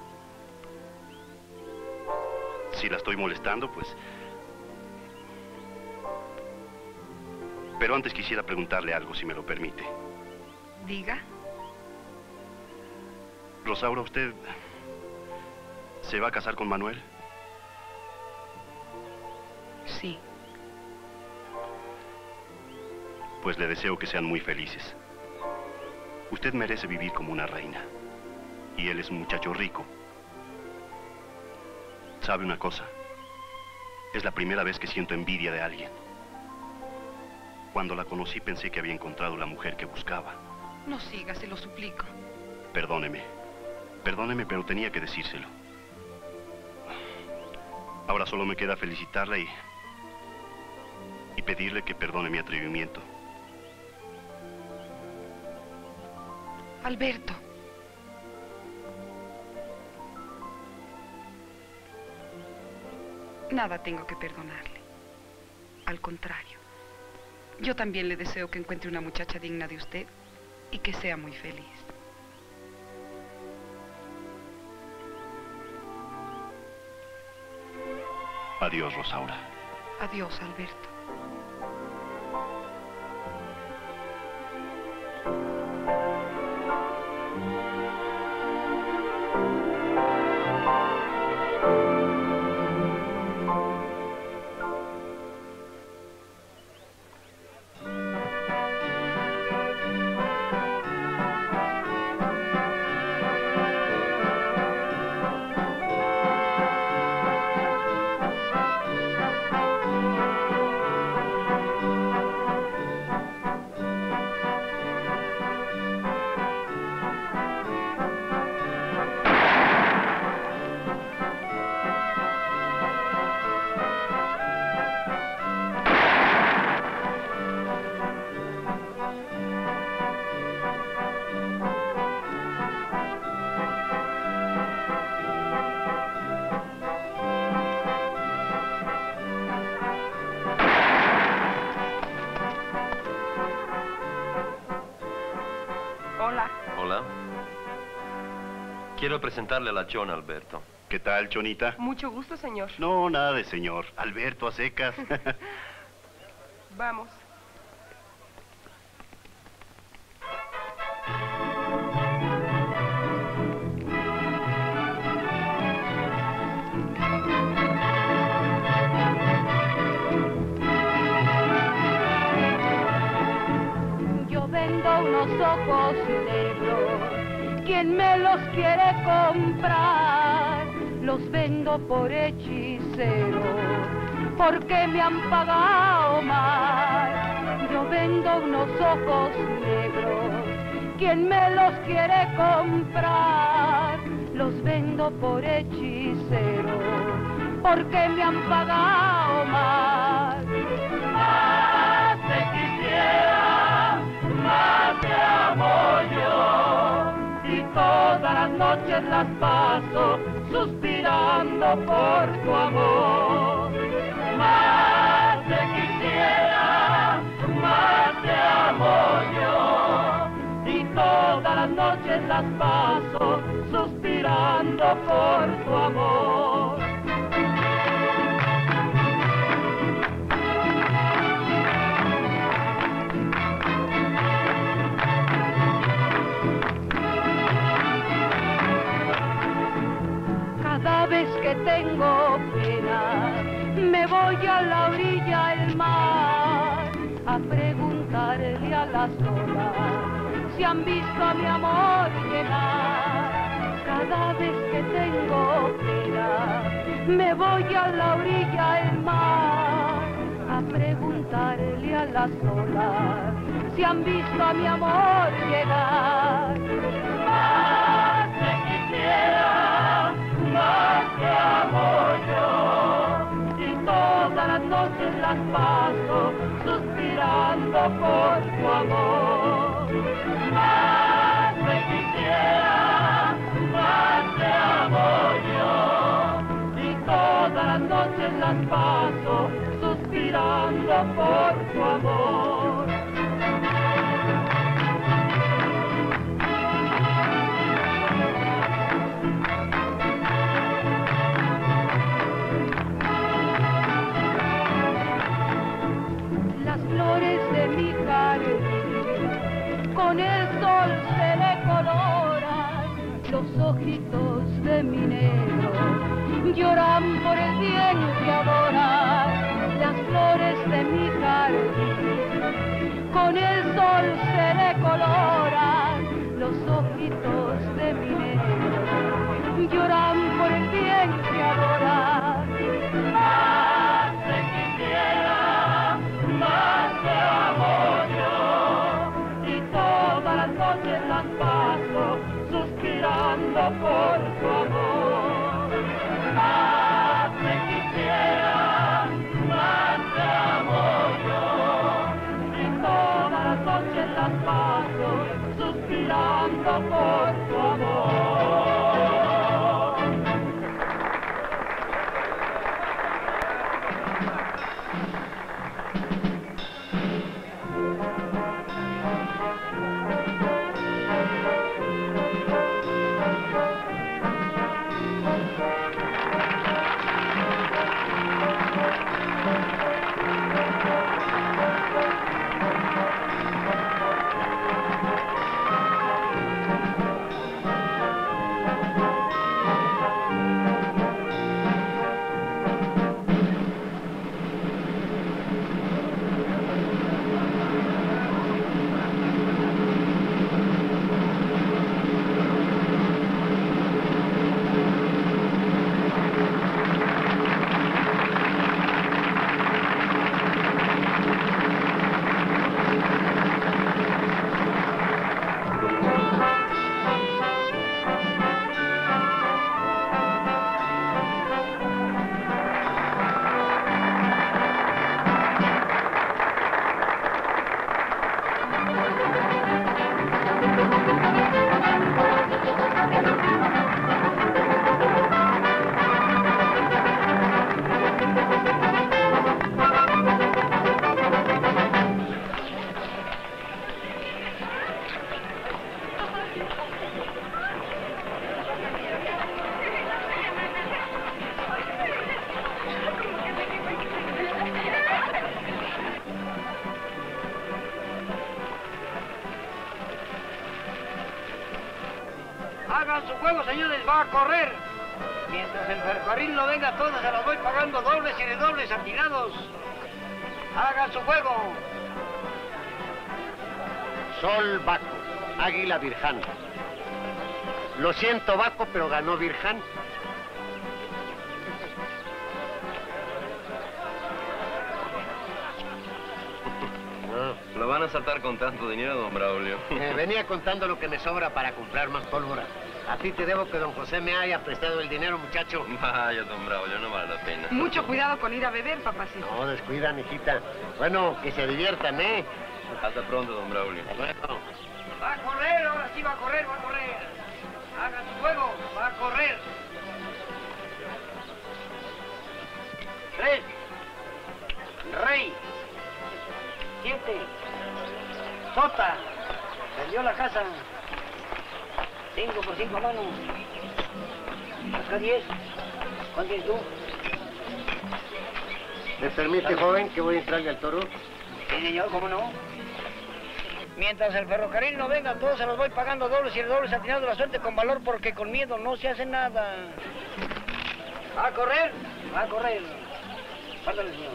S4: Si la estoy molestando, pues... Pero antes quisiera preguntarle algo, si me lo permite.
S1: Diga.
S4: Rosaura, ¿usted se va a casar con Manuel?
S1: Sí.
S4: Pues le deseo que sean muy felices. Usted merece vivir como una reina. Y él es un muchacho rico. ¿Sabe una cosa? Es la primera vez que siento envidia de alguien. Cuando la conocí pensé que había encontrado la mujer que buscaba.
S1: No siga, se lo suplico.
S4: Perdóneme. Perdóneme, pero tenía que decírselo. Ahora solo me queda felicitarla y pedirle que perdone mi atrevimiento.
S1: Alberto. Nada tengo que perdonarle. Al contrario. Yo también le deseo que encuentre una muchacha digna de usted y que sea muy feliz.
S4: Adiós, Rosaura.
S1: Adiós, Alberto.
S10: Hola.
S2: Hola. Quiero presentarle a la Chona, Alberto.
S4: ¿Qué tal, Chonita?
S10: Mucho gusto, señor.
S4: No, nada de señor. Alberto, a secas.
S10: Vamos.
S7: Yo vendo unos ojos negros, ¿quién me los quiere comprar? Los vendo por hechicero, porque me han pagado mal. Yo vendo unos ojos negros, ¿quién me los quiere comprar? Los vendo por hechicero, porque me han pagado mal. Más te quisiera, más te amo yo, y todas las noches las paso suspirando por tu amor. Más te quisiera, más te amo yo, y todas las noches las paso suspirando por tu amor. Cada vez que tengo pena, me voy a la orilla del mar a preguntarle a las olas si han visto a mi amor llegar. Cada vez que tengo pena, me voy a la orilla del mar a preguntarle a las olas si han visto a mi amor llegar. Más te quisiera, más te amo yo, y todas las noches las paso suspirando por tu amor. Más te quisiera, más te amo yo, y todas las noches las paso suspirando por tu amor. Flores de mi jardín, con el sol se le coloran los ojitos de mi negro, lloran por el bien que adoran. Las flores de mi jardín, con el sol se le coloran los ojitos de mi negro, lloran por el bien que adoran. Más te quisiera, más te amo yo, y todas las noches las paso suspirando por tu amor. Más te quisiera, más te amo yo, y todas las noches las paso suspirando por tu amor.
S14: Hagan su juego, señores, va a correr. Mientras el ferrocarril no venga, todas se las voy pagando dobles y redobles atinados. Hagan su juego.
S13: Sol Baco, Águila Virján. Lo siento, Baco, pero ganó Virján.
S2: Lo van a saltar con tanto dinero, don Braulio.
S13: Venía contando lo que me sobra para comprar más pólvora. A ti te debo que don José me haya prestado el dinero, muchacho.
S2: Vaya, don Braulio, no vale la pena.
S3: Mucho cuidado con ir a beber, papacito.
S13: No, descuida, mijita. Bueno, que se diviertan, ¿eh?
S2: Hasta pronto, don Braulio.
S13: Hasta luego.
S14: Va a correr, ahora sí va a correr, va a correr. Hagan su juego, va a correr. 3. Rey. 7. Sota. Perdió la casa. 5 por 5 manos. Acá 10. ¿Cuánto tienes tú?
S13: ¿Me permite, joven, que voy a entrarle al toro?
S14: Sí, señor, ¿cómo no? Mientras el ferrocarril no venga, todos se los voy pagando dobles y redobles atinados la suerte con valor porque con miedo no se hace nada. ¿Va a correr? Va a correr. Pásale, señor.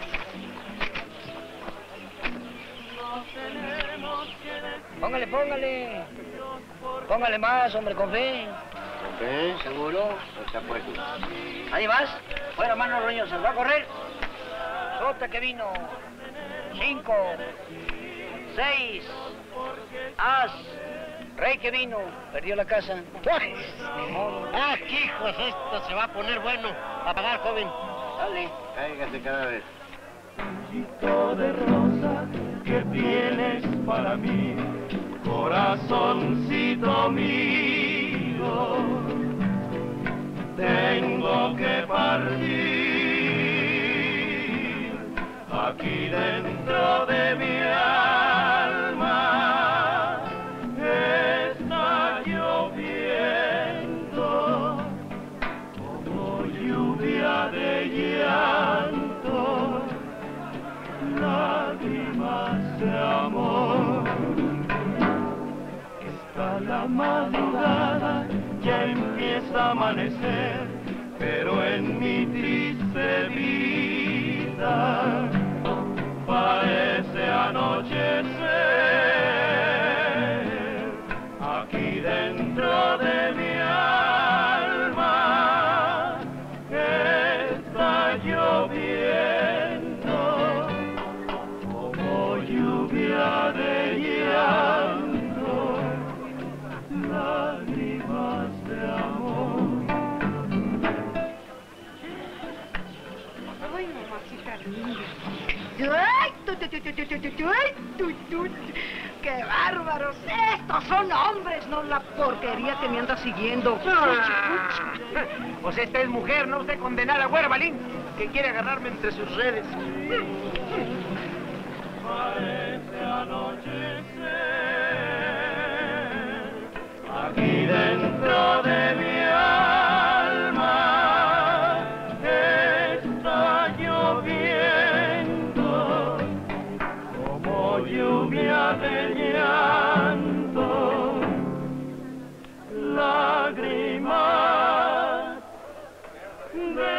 S14: Póngale, póngale. Póngale más, hombre, con fe.
S13: ¿Con fe?
S14: ¿Seguro?
S13: Está puesto.
S14: Ahí vas. Fuera, manos roñosas. ¿Va a correr? Sota que vino. 5. 6. As. Rey que vino. Perdió la casa. Ni modo.
S13: ¡Ah, hijos! Esto se va a poner bueno. A pagar, joven.
S14: Dale.
S13: Cáigase cada vez.
S15: De rosa que tienes para mí, corazoncito mío, tengo que partir aquí dentro de mi alma. Está lloviendo como lluvia de llanto, lágrimas de amor. Está la madrugada, ya empieza a amanecer, pero en mi triste vida parece anochecer. Aquí dentro de mi alma está lloviendo como lluvia de llanto, lágrimas de amor.
S3: Ay, mamacita linda. ¡Ay, ¡Qué bárbaros! Estos son hombres, no la porquería que me anda siguiendo.
S5: Pues esta es mujer, no usted condenar a Huerbalín, que quiere agarrarme entre sus redes.
S15: Parece anochecer aquí dentro de mi alma, está lloviendo como lluvia de llanto, lágrimas de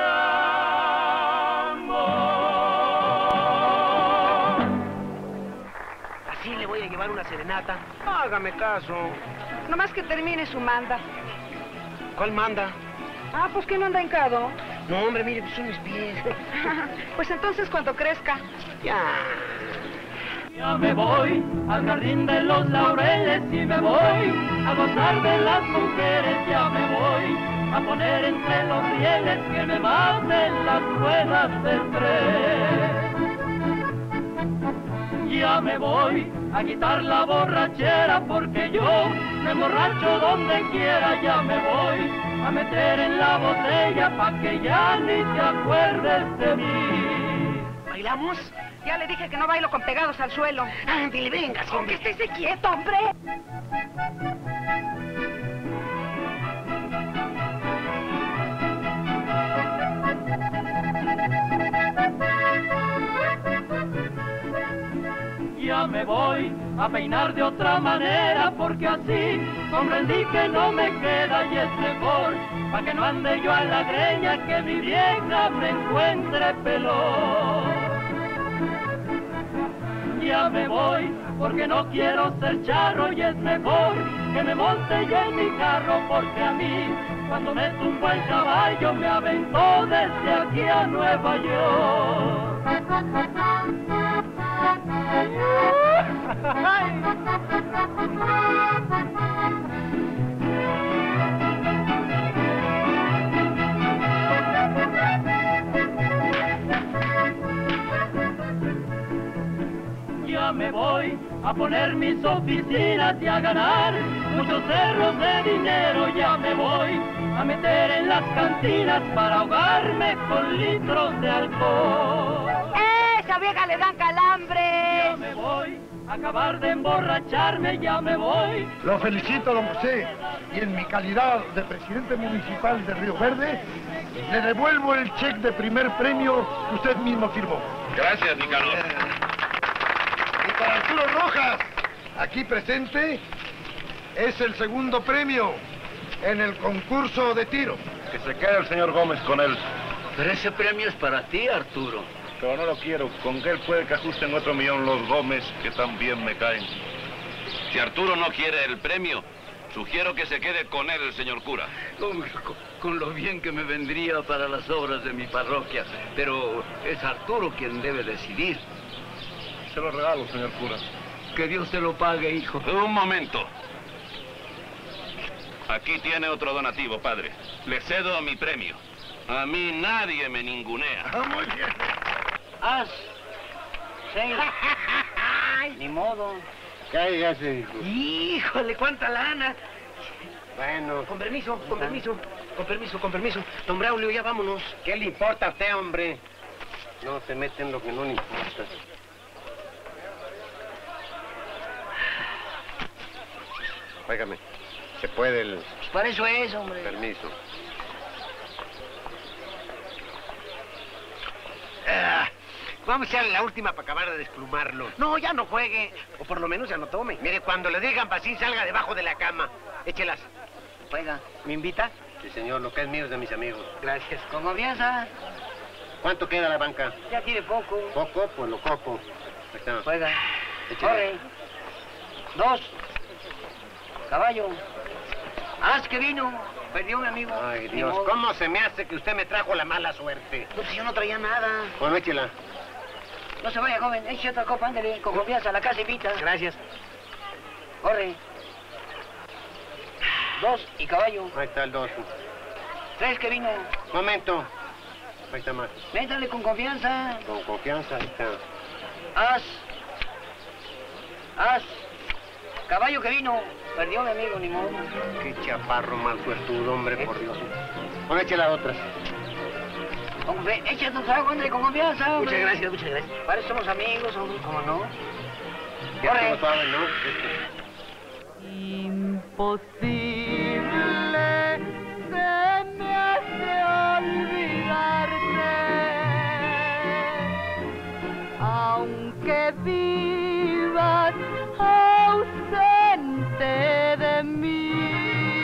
S15: amor.
S5: Así le voy a llevar una serenata. Hágame caso.
S3: Nomás que termine su manda.
S5: ¿Cuál manda?
S3: Ah, pues que no anda hincado.
S5: No, hombre, mire, pues son mis pies.
S3: Pues entonces cuando crezca.
S5: Ya.
S15: Ya me voy al jardín de los laureles y me voy a gozar de las mujeres. Ya me voy a poner entre los rieles que me manden las ruedas del tren. Ya me voy a quitar la borrachera porque yo me emborracho donde quiera. Ya me voy a meter en la botella pa' que ya ni te acuerdes de mí.
S5: ¿Bailamos?
S3: Ya le dije que no bailo con pegados al suelo.
S5: Ándale, venga,
S3: Aunque estése quieto, hombre.
S15: me voy a peinar de otra manera, porque así comprendí que no me queda y es mejor, pa' que no ande yo a la greña, que mi vieja me encuentre pelón. Ya me voy, porque no quiero ser charro y es mejor que me monte yo en mi carro, porque a mí, cuando me tumbó el caballo, me aventó desde aquí a Nueva York. Ya me voy a poner mis oficinas y a ganar muchos cerros de dinero. Ya me voy a meter en las cantinas para ahogarme con litros de alcohol.
S7: ¡Esa vieja le dan calambre!
S15: Ya me voy a acabar de emborracharme, ya me voy.
S11: Lo felicito, don José, y en mi calidad de presidente municipal de Río Verde, le devuelvo el cheque de primer premio que usted mismo firmó.
S8: Gracias, Nicanor.
S11: Y para Arturo Rojas, aquí presente, es el segundo premio en el concurso de tiro.
S16: Que se quede el señor Gómez con él.
S12: Pero ese premio es para ti, Arturo.
S16: Pero no lo quiero. Con que él puede que ajusten otro millón los Gómez, que también me caen.
S8: Si Arturo no quiere el premio, sugiero que se quede con él el señor cura.
S12: Con lo bien que me vendría para las obras de mi parroquia. Pero es Arturo quien debe decidir.
S16: Se lo regalo, señor cura.
S12: Que Dios te lo pague, hijo.
S8: Un momento. Aquí tiene otro donativo, padre. Le cedo mi premio. A mí nadie me ningunea.
S11: Muy bien.
S14: Haz. 6. Ni modo.
S5: Cállese, hijo. Híjole, cuánta lana.
S14: Bueno.
S5: Con permiso, con permiso. Con permiso, con permiso. Don Braulio, ya vámonos.
S14: ¿Qué le importa a usted, hombre? No se mete en lo que no le importa.
S13: Óigame, ¿se puede el...?
S14: Pues para eso es, hombre.
S13: Permiso.
S5: Vamos a echarle la última para acabar de desplumarlo. No, ya no juegue. O por lo menos ya no tome. Mire, cuando le digan pasín, salga debajo de la cama. Échelas.
S14: Juega.
S5: ¿Me invita?
S14: Sí, señor, lo que es mío es de mis amigos.
S5: Gracias.
S14: Con confianza.
S13: ¿Cuánto queda la banca?
S14: Ya quiere poco.
S13: ¿Poco? Pues lo copo. Ahí está.
S14: Juega.
S13: Échale.
S14: Corre. 2. Caballo. Haz que vino. Perdió mi amigo.
S13: Ay,
S14: Ni
S13: Dios,
S14: modo.
S13: ¿cómo se me hace que usted me trajo la mala suerte?
S14: No, si yo no traía nada.
S13: Bueno, échela.
S14: No se vaya, joven. Eche otra copa, ándale. Con confianza, la casa invita.
S5: Gracias.
S14: Corre. 2 y caballo.
S13: Ahí está el 2.
S14: 3 que vino.
S13: Momento. Ahí está más.
S14: Métale con confianza.
S13: Con confianza, ahí está.
S14: Haz. Haz. Caballo que vino. Perdió mi amigo, ni modo.
S13: Qué chaparro mal suertudo, hombre, por Dios. Bueno, échela otras.
S14: Échate un trago, André, con confianza, hombre.
S5: Muchas gracias, muchas gracias.
S14: Para eso somos amigos, hombre, ¿cómo no?
S13: Ya
S14: Corre.
S13: estuvo suave, ¿no?
S7: Imposible se me hace olvidarte, aunque vivas ausente de mí,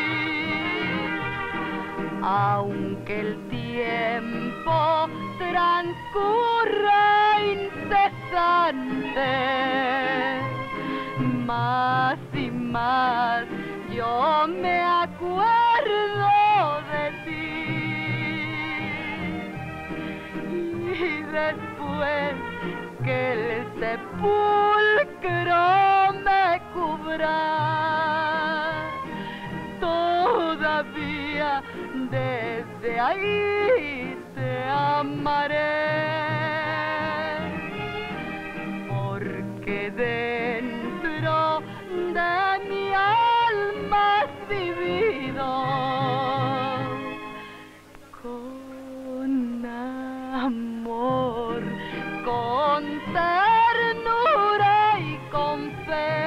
S7: aunque el tiempo transcurra incesante, más y más yo me acuerdo de ti, y después que el sepulcro me cubra, todavía desde ahí te amaré, porque dentro de mi alma has vivido con amor, con ternura y con fe.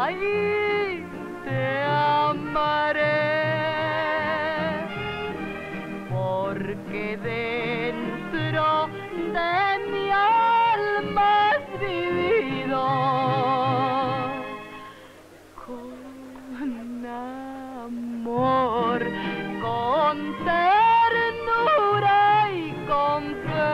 S7: ahí te amaré, porque dentro de mi alma has vivido con amor, con ternura y con fe.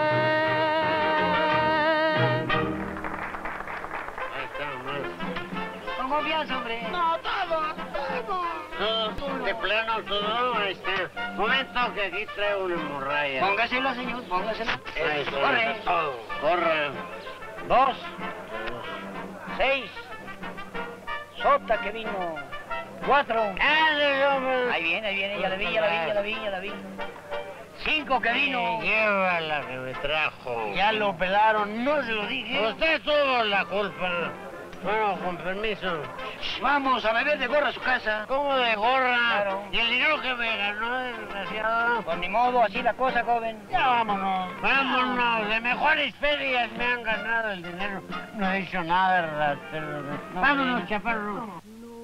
S5: Ahí estamos.
S14: Con confianza, hombre.
S5: No, todo. De plano, todo. Ahí está. Momento que aquí traigo una hemorragia.
S14: Póngaselo, señor, póngaselo.
S5: Ahí está.
S14: Corre.
S5: Todo. Corre.
S14: 2, 6, sota que vino. 4. Ahí viene, ya la vi. 5 que vino.
S5: Llévala que me trajo.
S14: Ya lo pelaron, no se lo dije.
S5: Usted tuvo la culpa. Bueno, con permiso.
S14: Vamos a beber de gorra a su casa.
S5: ¿Cómo de gorra?
S14: Claro.
S5: ¿Y el dinero que me ganó, desgraciado?
S14: Pues ni modo, así la cosa, joven.
S5: Ya vámonos. Vámonos. De mejores ferias me han ganado el dinero. No he hecho nada, ratero. Vámonos, chaparro.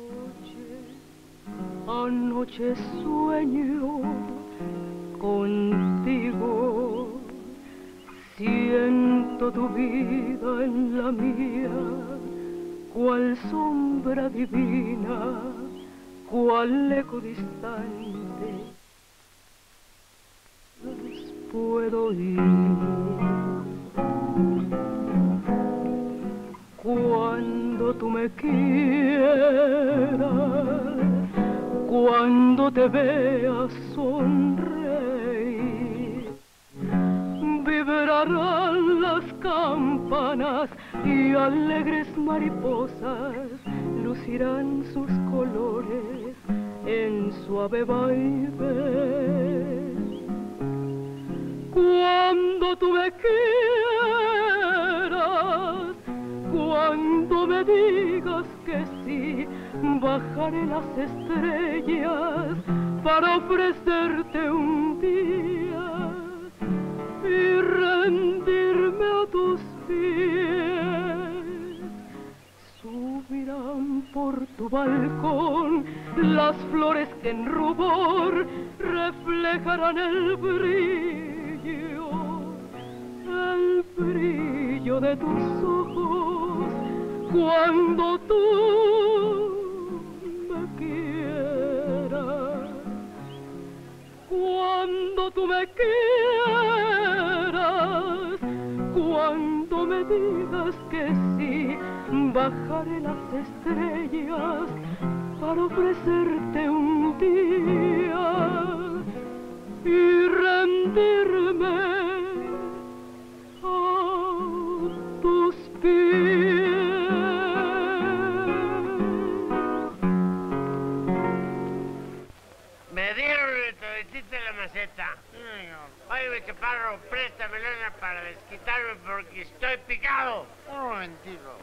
S7: Anoche sueño contigo, siento tu vida en la mía, cual sombra divina, cual eco distante, puedo oír. Cuando tú me quieras, cuando te veas sonreír, vibrarán las campanas y alegres mariposas lucirán sus colores en suave vaivén. Cuando tú me quieras, cuando me digas que sí, bajaré las estrellas para ofrecerte un día y rendirme a tus pies. Subirán por tu balcón las flores que en rubor reflejarán el brillo de tus ojos cuando tú me quieras. Cuando tú me quieras, cuando me digas que sí, bajaré las estrellas para ofrecerte un día y rendirme a tus pies.
S5: Me dieron el toditito de la maceta. Oye, chaparro, préstame lana para desquitarme porque estoy picado. Un momentito.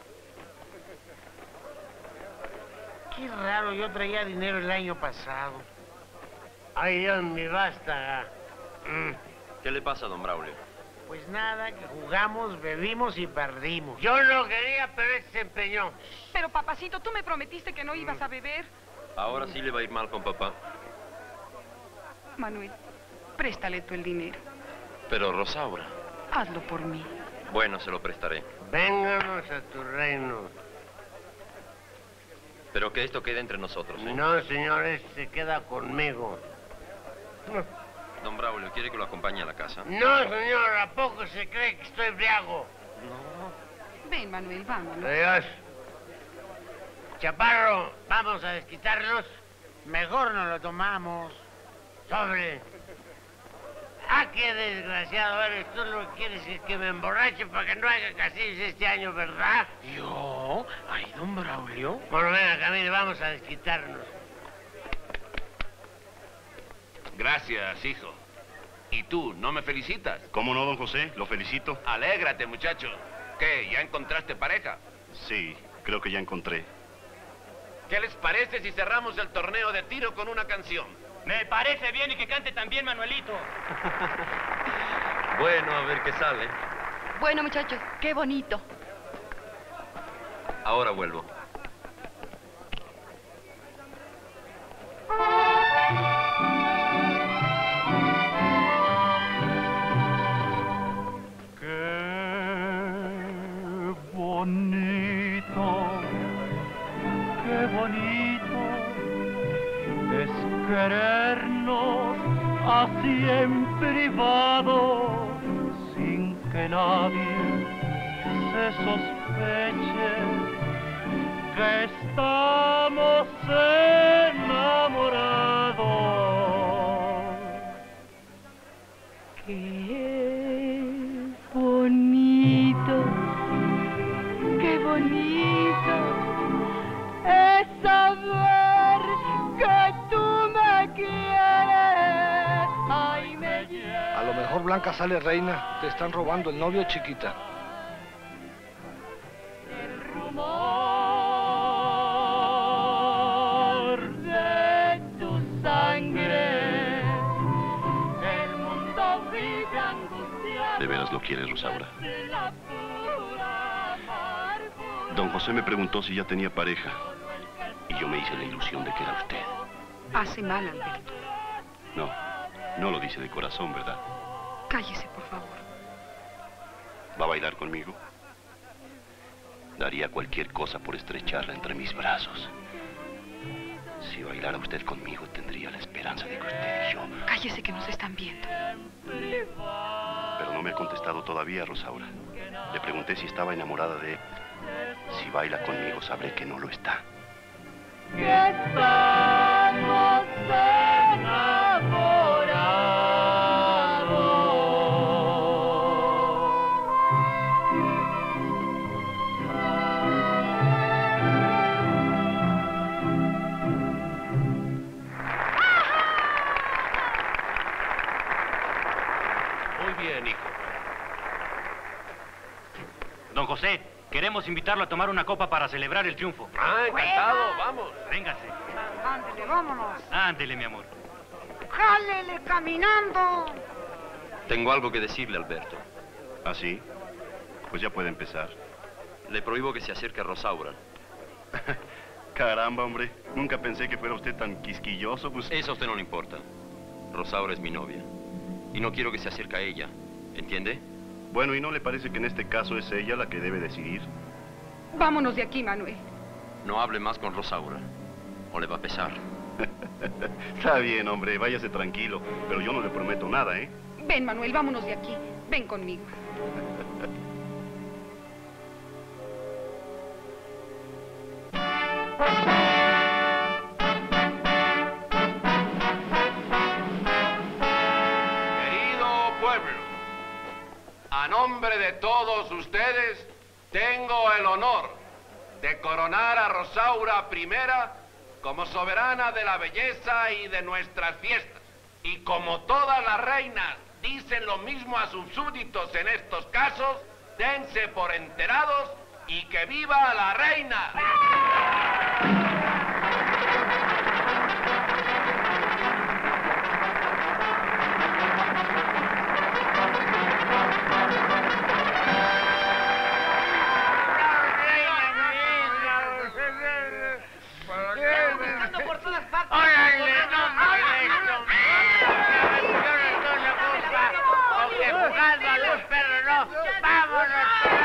S5: Qué raro, yo traía dinero el año pasado. Ay, Dios, mi vástaga.
S2: ¿Qué le pasa a don Braulio?
S5: Pues nada, que jugamos, bebimos y perdimos. Yo no quería, pero él se empeñó.
S3: Pero, papacito, tú me prometiste que no ibas a beber.
S2: Ahora sí le va a ir mal con papá.
S1: Manuel, préstale tú el dinero.
S2: Pero Rosaura...
S1: Hazlo por mí.
S2: Bueno, se lo prestaré.
S5: Vénganos a tu reino.
S2: Pero que esto quede entre nosotros, ¿eh?
S5: No, señores, se queda conmigo.
S2: Don Braulio, ¿quiere que lo acompañe a la casa?
S5: No, señor, ¿a poco se cree que estoy briago?
S2: No.
S1: Ven, Manuel, vámonos.
S5: Adiós. Chaparro, vamos a desquitarnos. Mejor nos lo tomamos. Sobre. Ah, qué desgraciado eres. Tú lo que quieres es que me emborrache para que no haya casillas este año, ¿verdad?
S6: ¿Yo? ¿Ay, don Braulio?
S5: Bueno, venga, Camilo, vamos a desquitarnos.
S8: Gracias, hijo. ¿Y tú, no me felicitas?
S4: ¿Cómo no, don José? Lo felicito.
S8: Alégrate, muchacho. ¿Qué, ya encontraste pareja?
S4: Sí, creo que ya encontré.
S8: ¿Qué les parece si cerramos el torneo de tiro con una canción?
S6: Me parece bien y que cante también Manuelito.
S2: Bueno, a ver qué sale.
S10: Bueno, muchachos, qué bonito.
S2: Ahora vuelvo.
S15: bonito es querernos así en privado, sin que nadie se sospeche que estamos enamorados.
S7: Qué bonito es saber que tú me quieres. Ay, me llevas.
S11: A lo mejor Blanca sale reina. Te están robando el novio, chiquita.
S7: El rumor de tu sangre, el mundo vive angustiado.
S4: ¿De veras lo quieres, Rosaura? Don José me preguntó si ya tenía pareja. Y yo me hice la ilusión de que era usted.
S1: Hace mal, Alberto.
S4: No lo dice de corazón, ¿verdad?
S1: Cállese, por favor.
S4: ¿Va a bailar conmigo? Daría cualquier cosa por estrecharla entre mis brazos. Si bailara usted conmigo, tendría la esperanza de que usted y yo...
S1: Cállese, que nos están viendo.
S4: Pero no me ha contestado todavía, Rosaura. Le pregunté si estaba enamorada de él. Si baila conmigo, sabré que no lo está.
S7: Que estamos
S8: Muy bien, hijo.
S6: Don José, queremos invitarlo a tomar una copa para celebrar el triunfo.
S8: Ah, encantado, vamos.
S6: Véngase.
S9: Ándele, vámonos.
S6: Ándele, mi amor.
S9: Jálele caminando.
S2: Tengo algo que decirle, Alberto.
S4: ¿Ah, sí? Pues ya puede empezar.
S2: Le prohíbo que se acerque a Rosaura.
S4: Caramba, hombre. Nunca pensé que fuera usted tan quisquilloso, pues...
S2: Eso a usted no le importa. Rosaura es mi novia. Y no quiero que se acerque a ella. ¿Entiende?
S4: Bueno, ¿y no le parece que en este caso es ella la que debe decidir?
S1: Vámonos de aquí, Manuel.
S2: No hable más con Rosaura. O le va a pesar.
S4: Está bien, hombre. Váyase tranquilo. Pero yo no le prometo nada, ¿eh?
S1: Ven, Manuel, vámonos de aquí. Ven conmigo.
S8: Querido pueblo, a nombre de todos ustedes, tengo el honor de coronar a Rosaura I como soberana de la belleza y de nuestras fiestas. Y como todas las reinas dicen lo mismo a sus súbditos en estos casos, dense por enterados y que viva la reina.
S9: Por todas partes.
S5: ¡Órale, no molesto! Yo no estoy la culpa. O que jugando a los perros, no. ¡Vámonos,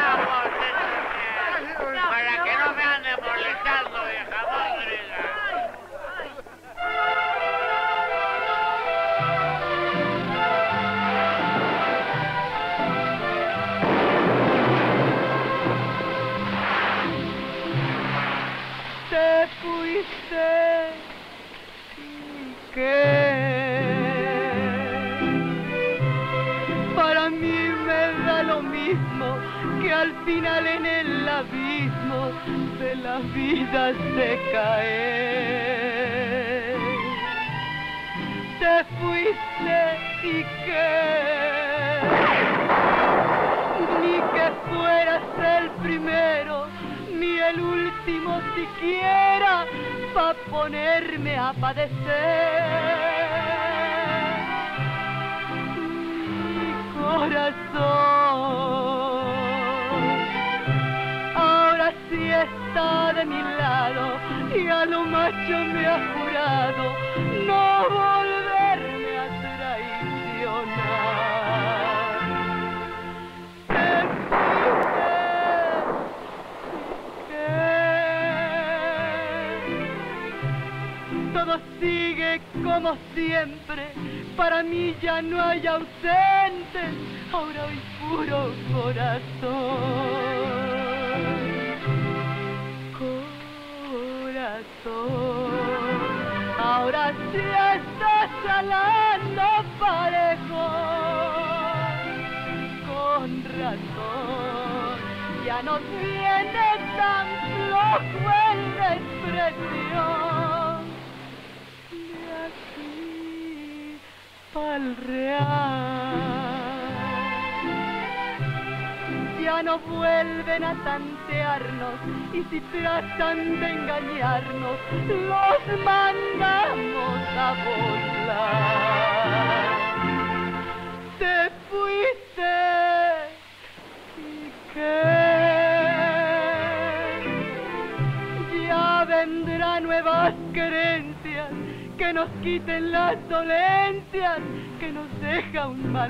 S5: vamos! Para que no me ande molestando, vieja madre.
S7: Te fuiste y que para mí me da lo mismo que al final en el abismo de la vida se cae. Te fuiste y que ni que fueras el primero ni el último siquiera pa' ponerme a padecer. Mi corazón ahora sí está de mi lado y a lo macho me ha jurado no volverme a traicionar. todo sigue como siempre, para mí ya no hay ausentes, ahora hay puro corazón. Ahora sí estás salando parejo, con razón, ya no tiene tan flojo el desprecio. De aquí pa'l real, ya no vuelven a tantearnos, y si tratan de engañarnos, los mandamos a volar. Te fuiste, ¿y qué? Ya vendrán nuevas creencias que nos quiten las dolencias que nos deja un mal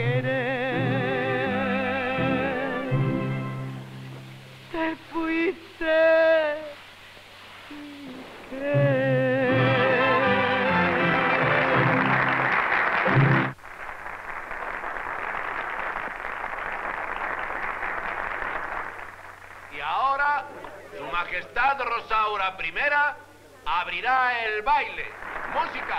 S7: querer. Te fuiste, ¿y qué?
S8: Y ahora, Su Majestad Rosaura I abrirá el baile. ¡Música!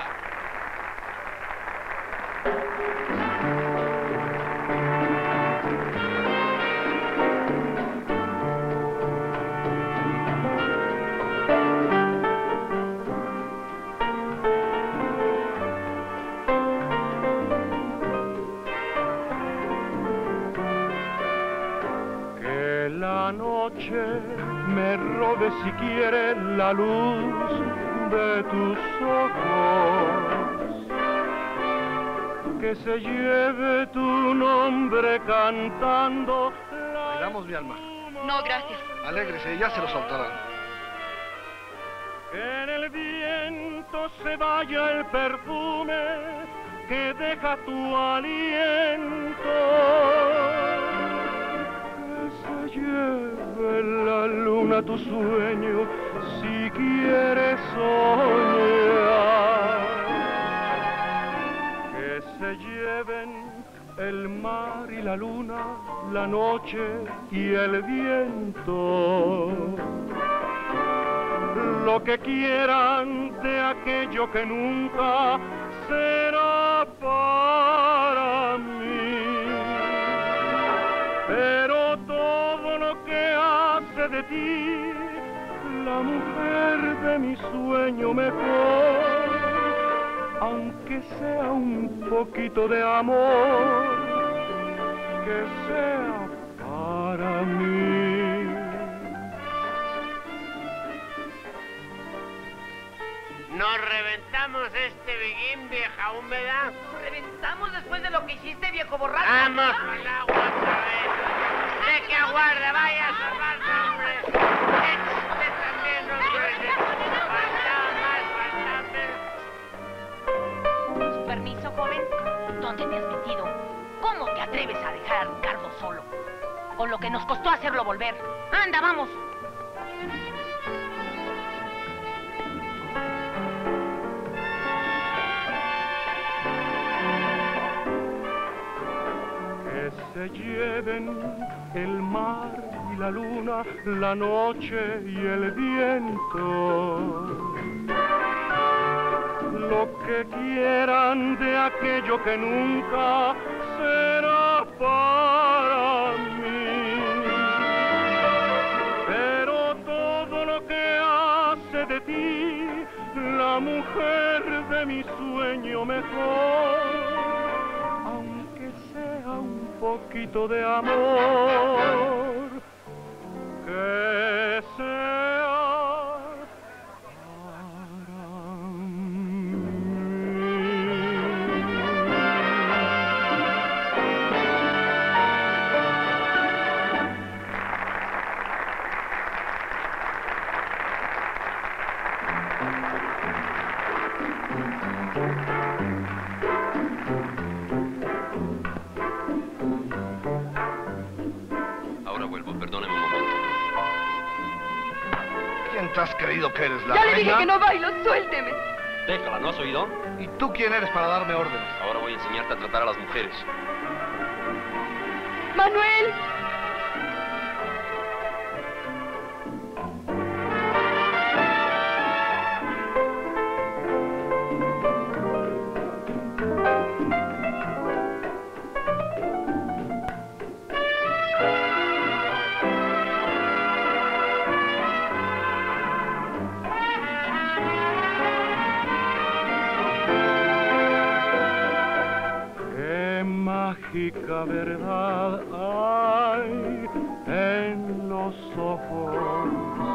S15: La noche me robe si quiere la luz de tus ojos, que se lleve tu nombre cantando.
S11: Cuidamos mi alma.
S7: No, gracias.
S11: Alégrese, ya se lo soltarán.
S15: Que en el viento se vaya el perfume que deja tu aliento. Lleve la luna tu sueño si quieres soñar. Que se lleven el mar y la luna, la noche y el viento. Lo que quieran de aquello que nunca será para mí. Pero todo lo que hace de ti la mujer de mi sueño mejor, aunque sea un poquito de amor, que sea para mí.
S5: Nos reventamos este biguín, vieja húmeda.
S9: ¿Nos reventamos después de lo que hiciste, viejo borracho?
S5: Vamos al agua otra vez. De que aguarde, vaya a salvarse, hombre. Échate también, hombre.
S9: Con su permiso, joven, ¿dónde te has metido? ¿Cómo te atreves a dejar a Ricardo solo? Con lo que nos costó hacerlo volver. ¡Anda, vamos!
S15: Se lleven el mar y la luna, la noche y el viento. Lo que quieran de aquello que nunca será para mí. Pero todo lo que hace de ti la mujer de mi sueño mejor, aunque sea un poquito de amor, que sea
S2: Perdóneme un momento.
S11: ¿Quién te has creído que eres la
S7: Ya
S11: reina?
S7: le dije que no bailo, suélteme.
S2: Déjala, ¿no has oído?
S11: ¿Y tú quién eres para darme órdenes?
S2: Ahora voy a enseñarte a tratar a las mujeres.
S10: ¡Manuel!
S15: Mágica verdad hay en los ojos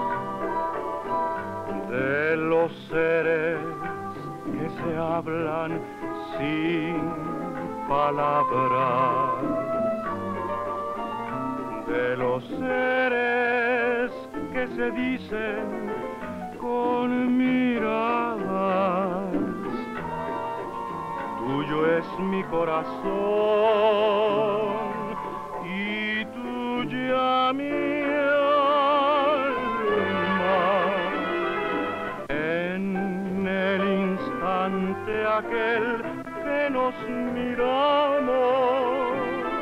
S15: de los seres que se hablan sin palabras, de los seres que se dicen con miradas. Tuyo es mi corazón y tuya mi alma. En el instante aquel que nos miramos,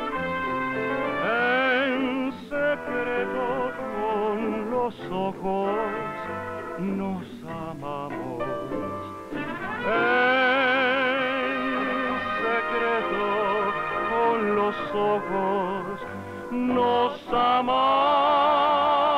S15: en secreto con los ojos nos amamos. Con los ojos nos amamos.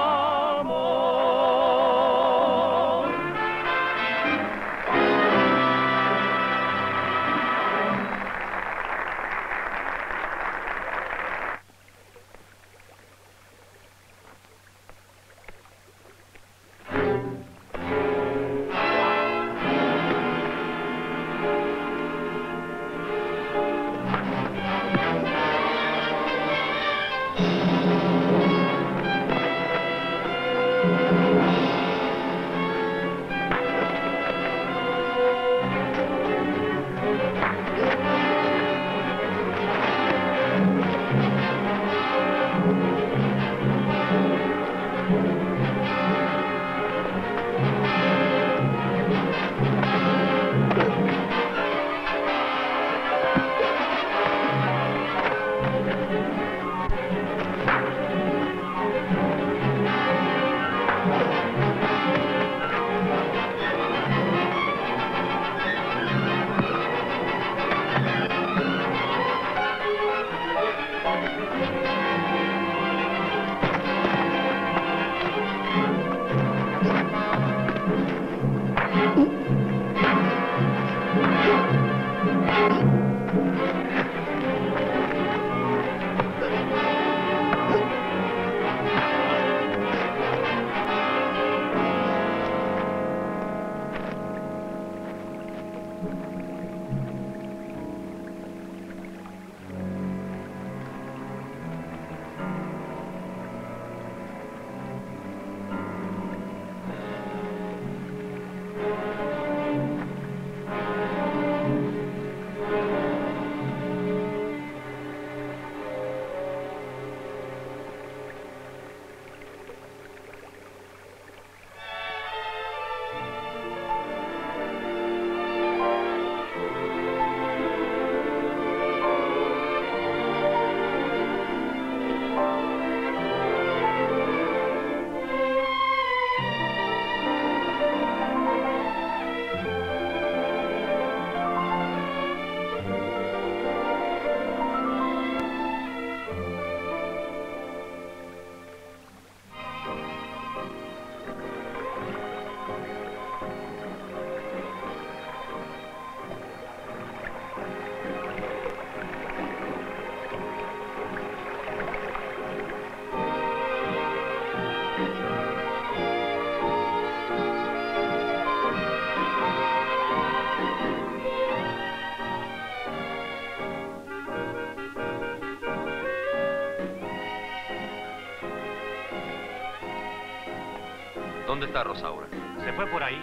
S2: ¿Dónde está Rosaura?
S6: Se fue por ahí,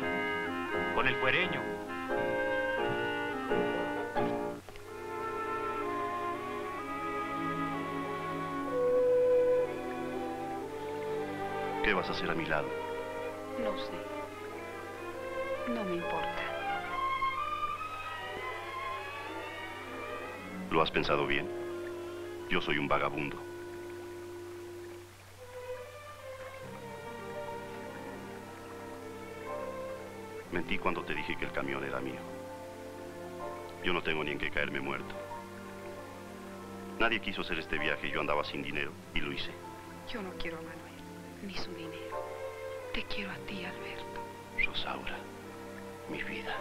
S6: con el cuereño.
S4: ¿Qué vas a hacer a mi lado?
S1: No sé. No me importa.
S4: ¿Lo has pensado bien? Yo soy un vagabundo. Mentí cuando te dije que el camión era mío. Yo no tengo ni en qué caerme muerto. Nadie quiso hacer este viaje, yo andaba sin dinero y lo hice.
S1: Yo no quiero a Manuel, ni su dinero. Te quiero a ti, Alberto.
S12: Rosaura, mi vida.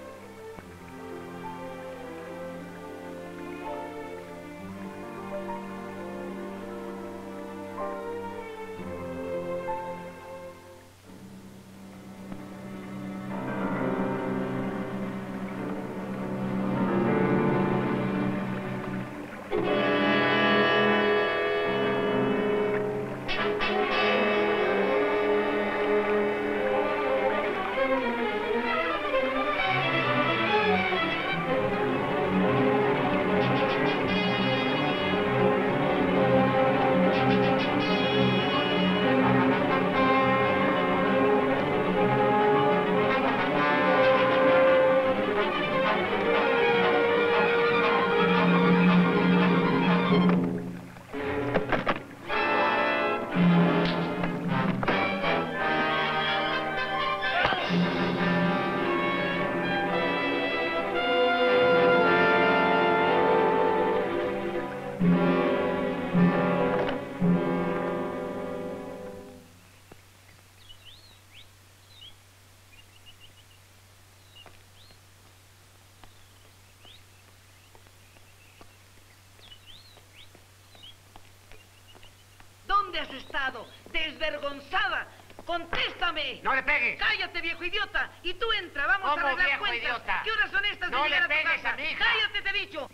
S17: ¿Dónde has estado? ¡Desvergonzada! ¡Contéstame!
S5: ¡No le pegues!
S17: ¡Cállate, viejo idiota! Y tú entra, vamos a
S5: ¿Cómo
S17: arreglar
S5: viejo
S17: cuentas.
S5: idiota?
S17: ¿Qué horas son estas de
S5: No
S17: llegar
S5: le
S17: a tu
S5: pegues
S17: casa?
S5: a mi hija.
S17: ¡Cállate, te he dicho!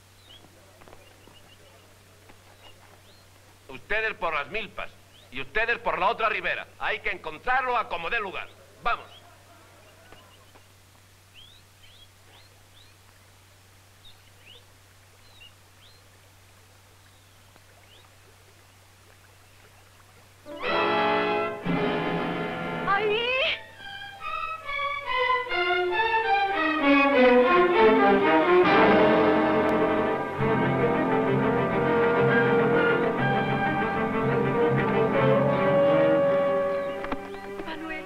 S8: Ustedes por las milpas y ustedes por la otra ribera. Hay que encontrarlo a como dé lugar. Vamos.
S17: ¡Ahí!
S1: Manuel.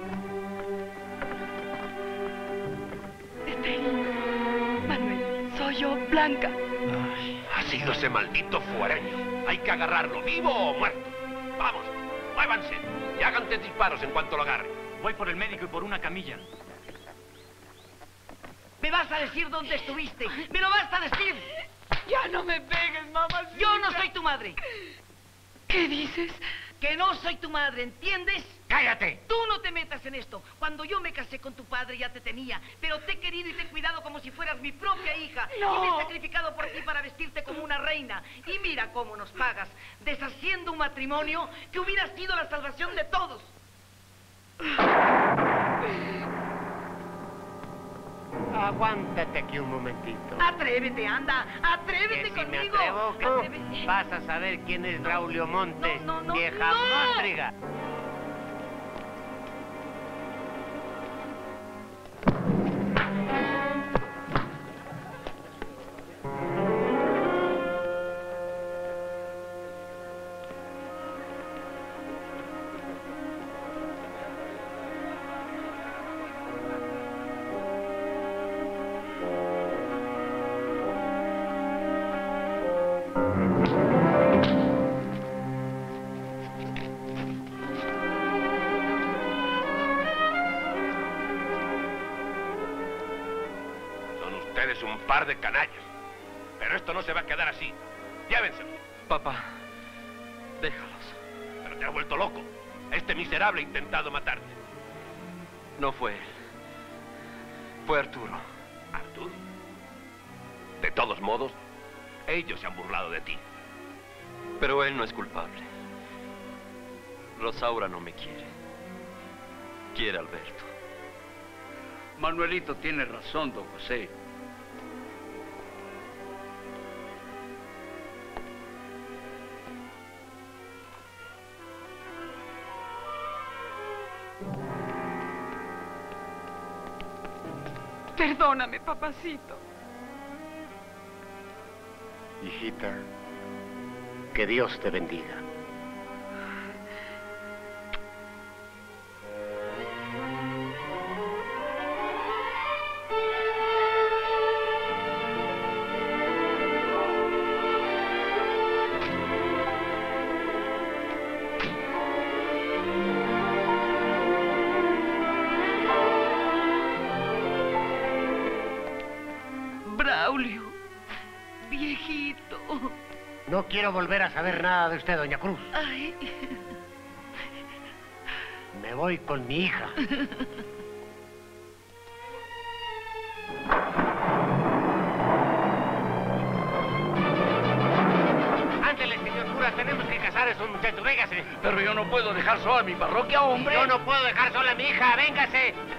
S1: Esther. Manuel, soy yo, Blanca.
S8: Ha sido ese maldito fuereño. Hay que agarrarlo, vivo o muerto. Vamos, muévanse y hagan 3 disparos en cuanto lo agarren.
S6: Voy por el médico y por una camilla.
S17: ¿Me vas a decir dónde estuviste? ¡Me lo vas a decir!
S1: Ya no me pegues, mamá.
S17: Yo no soy tu madre.
S1: ¿Qué dices?
S17: Que no soy tu madre, ¿entiendes?
S5: ¡Cállate!
S17: Tú no te metas en esto. Cuando yo me casé con tu padre ya te tenía, pero te he querido y te he cuidado como si fueras mi propia hija.
S1: No.
S17: Y me he sacrificado por ti para vestirte como una reina. Y mira cómo nos pagas, deshaciendo un matrimonio que hubiera sido la salvación de todos.
S5: Aguántate aquí un momentito.
S17: Atrévete, anda, atrévete
S5: Que si me
S17: conmigo.
S5: atrevo, que
S17: Atrévete.
S5: vas a saber quién es Braulio Montes,
S17: No, no, no,
S5: vieja
S17: no.
S5: móndriga.
S8: Son ustedes un par de canallas. Pero esto no se va a quedar así. Llévenselo.
S2: Papá, déjalos.
S8: Pero te has vuelto loco. Este miserable ha intentado matarte.
S2: No fue él. Fue Arturo.
S8: ¿Arturo? De todos modos, ellos se han burlado de ti.
S2: Pero él no es culpable. Rosaura no me quiere. Quiere a Alberto.
S12: Manuelito tiene razón, don José.
S1: Perdóname, papacito.
S13: Hijita, que Dios te bendiga.
S17: Braulio, viejito.
S5: No quiero volver a saber nada de usted, doña Cruz.
S17: Ay.
S5: Me voy con mi hija. Ándele, señor cura, tenemos que casar a esos muchachos, véngase.
S12: Pero yo no puedo dejar sola a mi parroquia, hombre.
S5: Yo no puedo dejar sola a mi hija, véngase.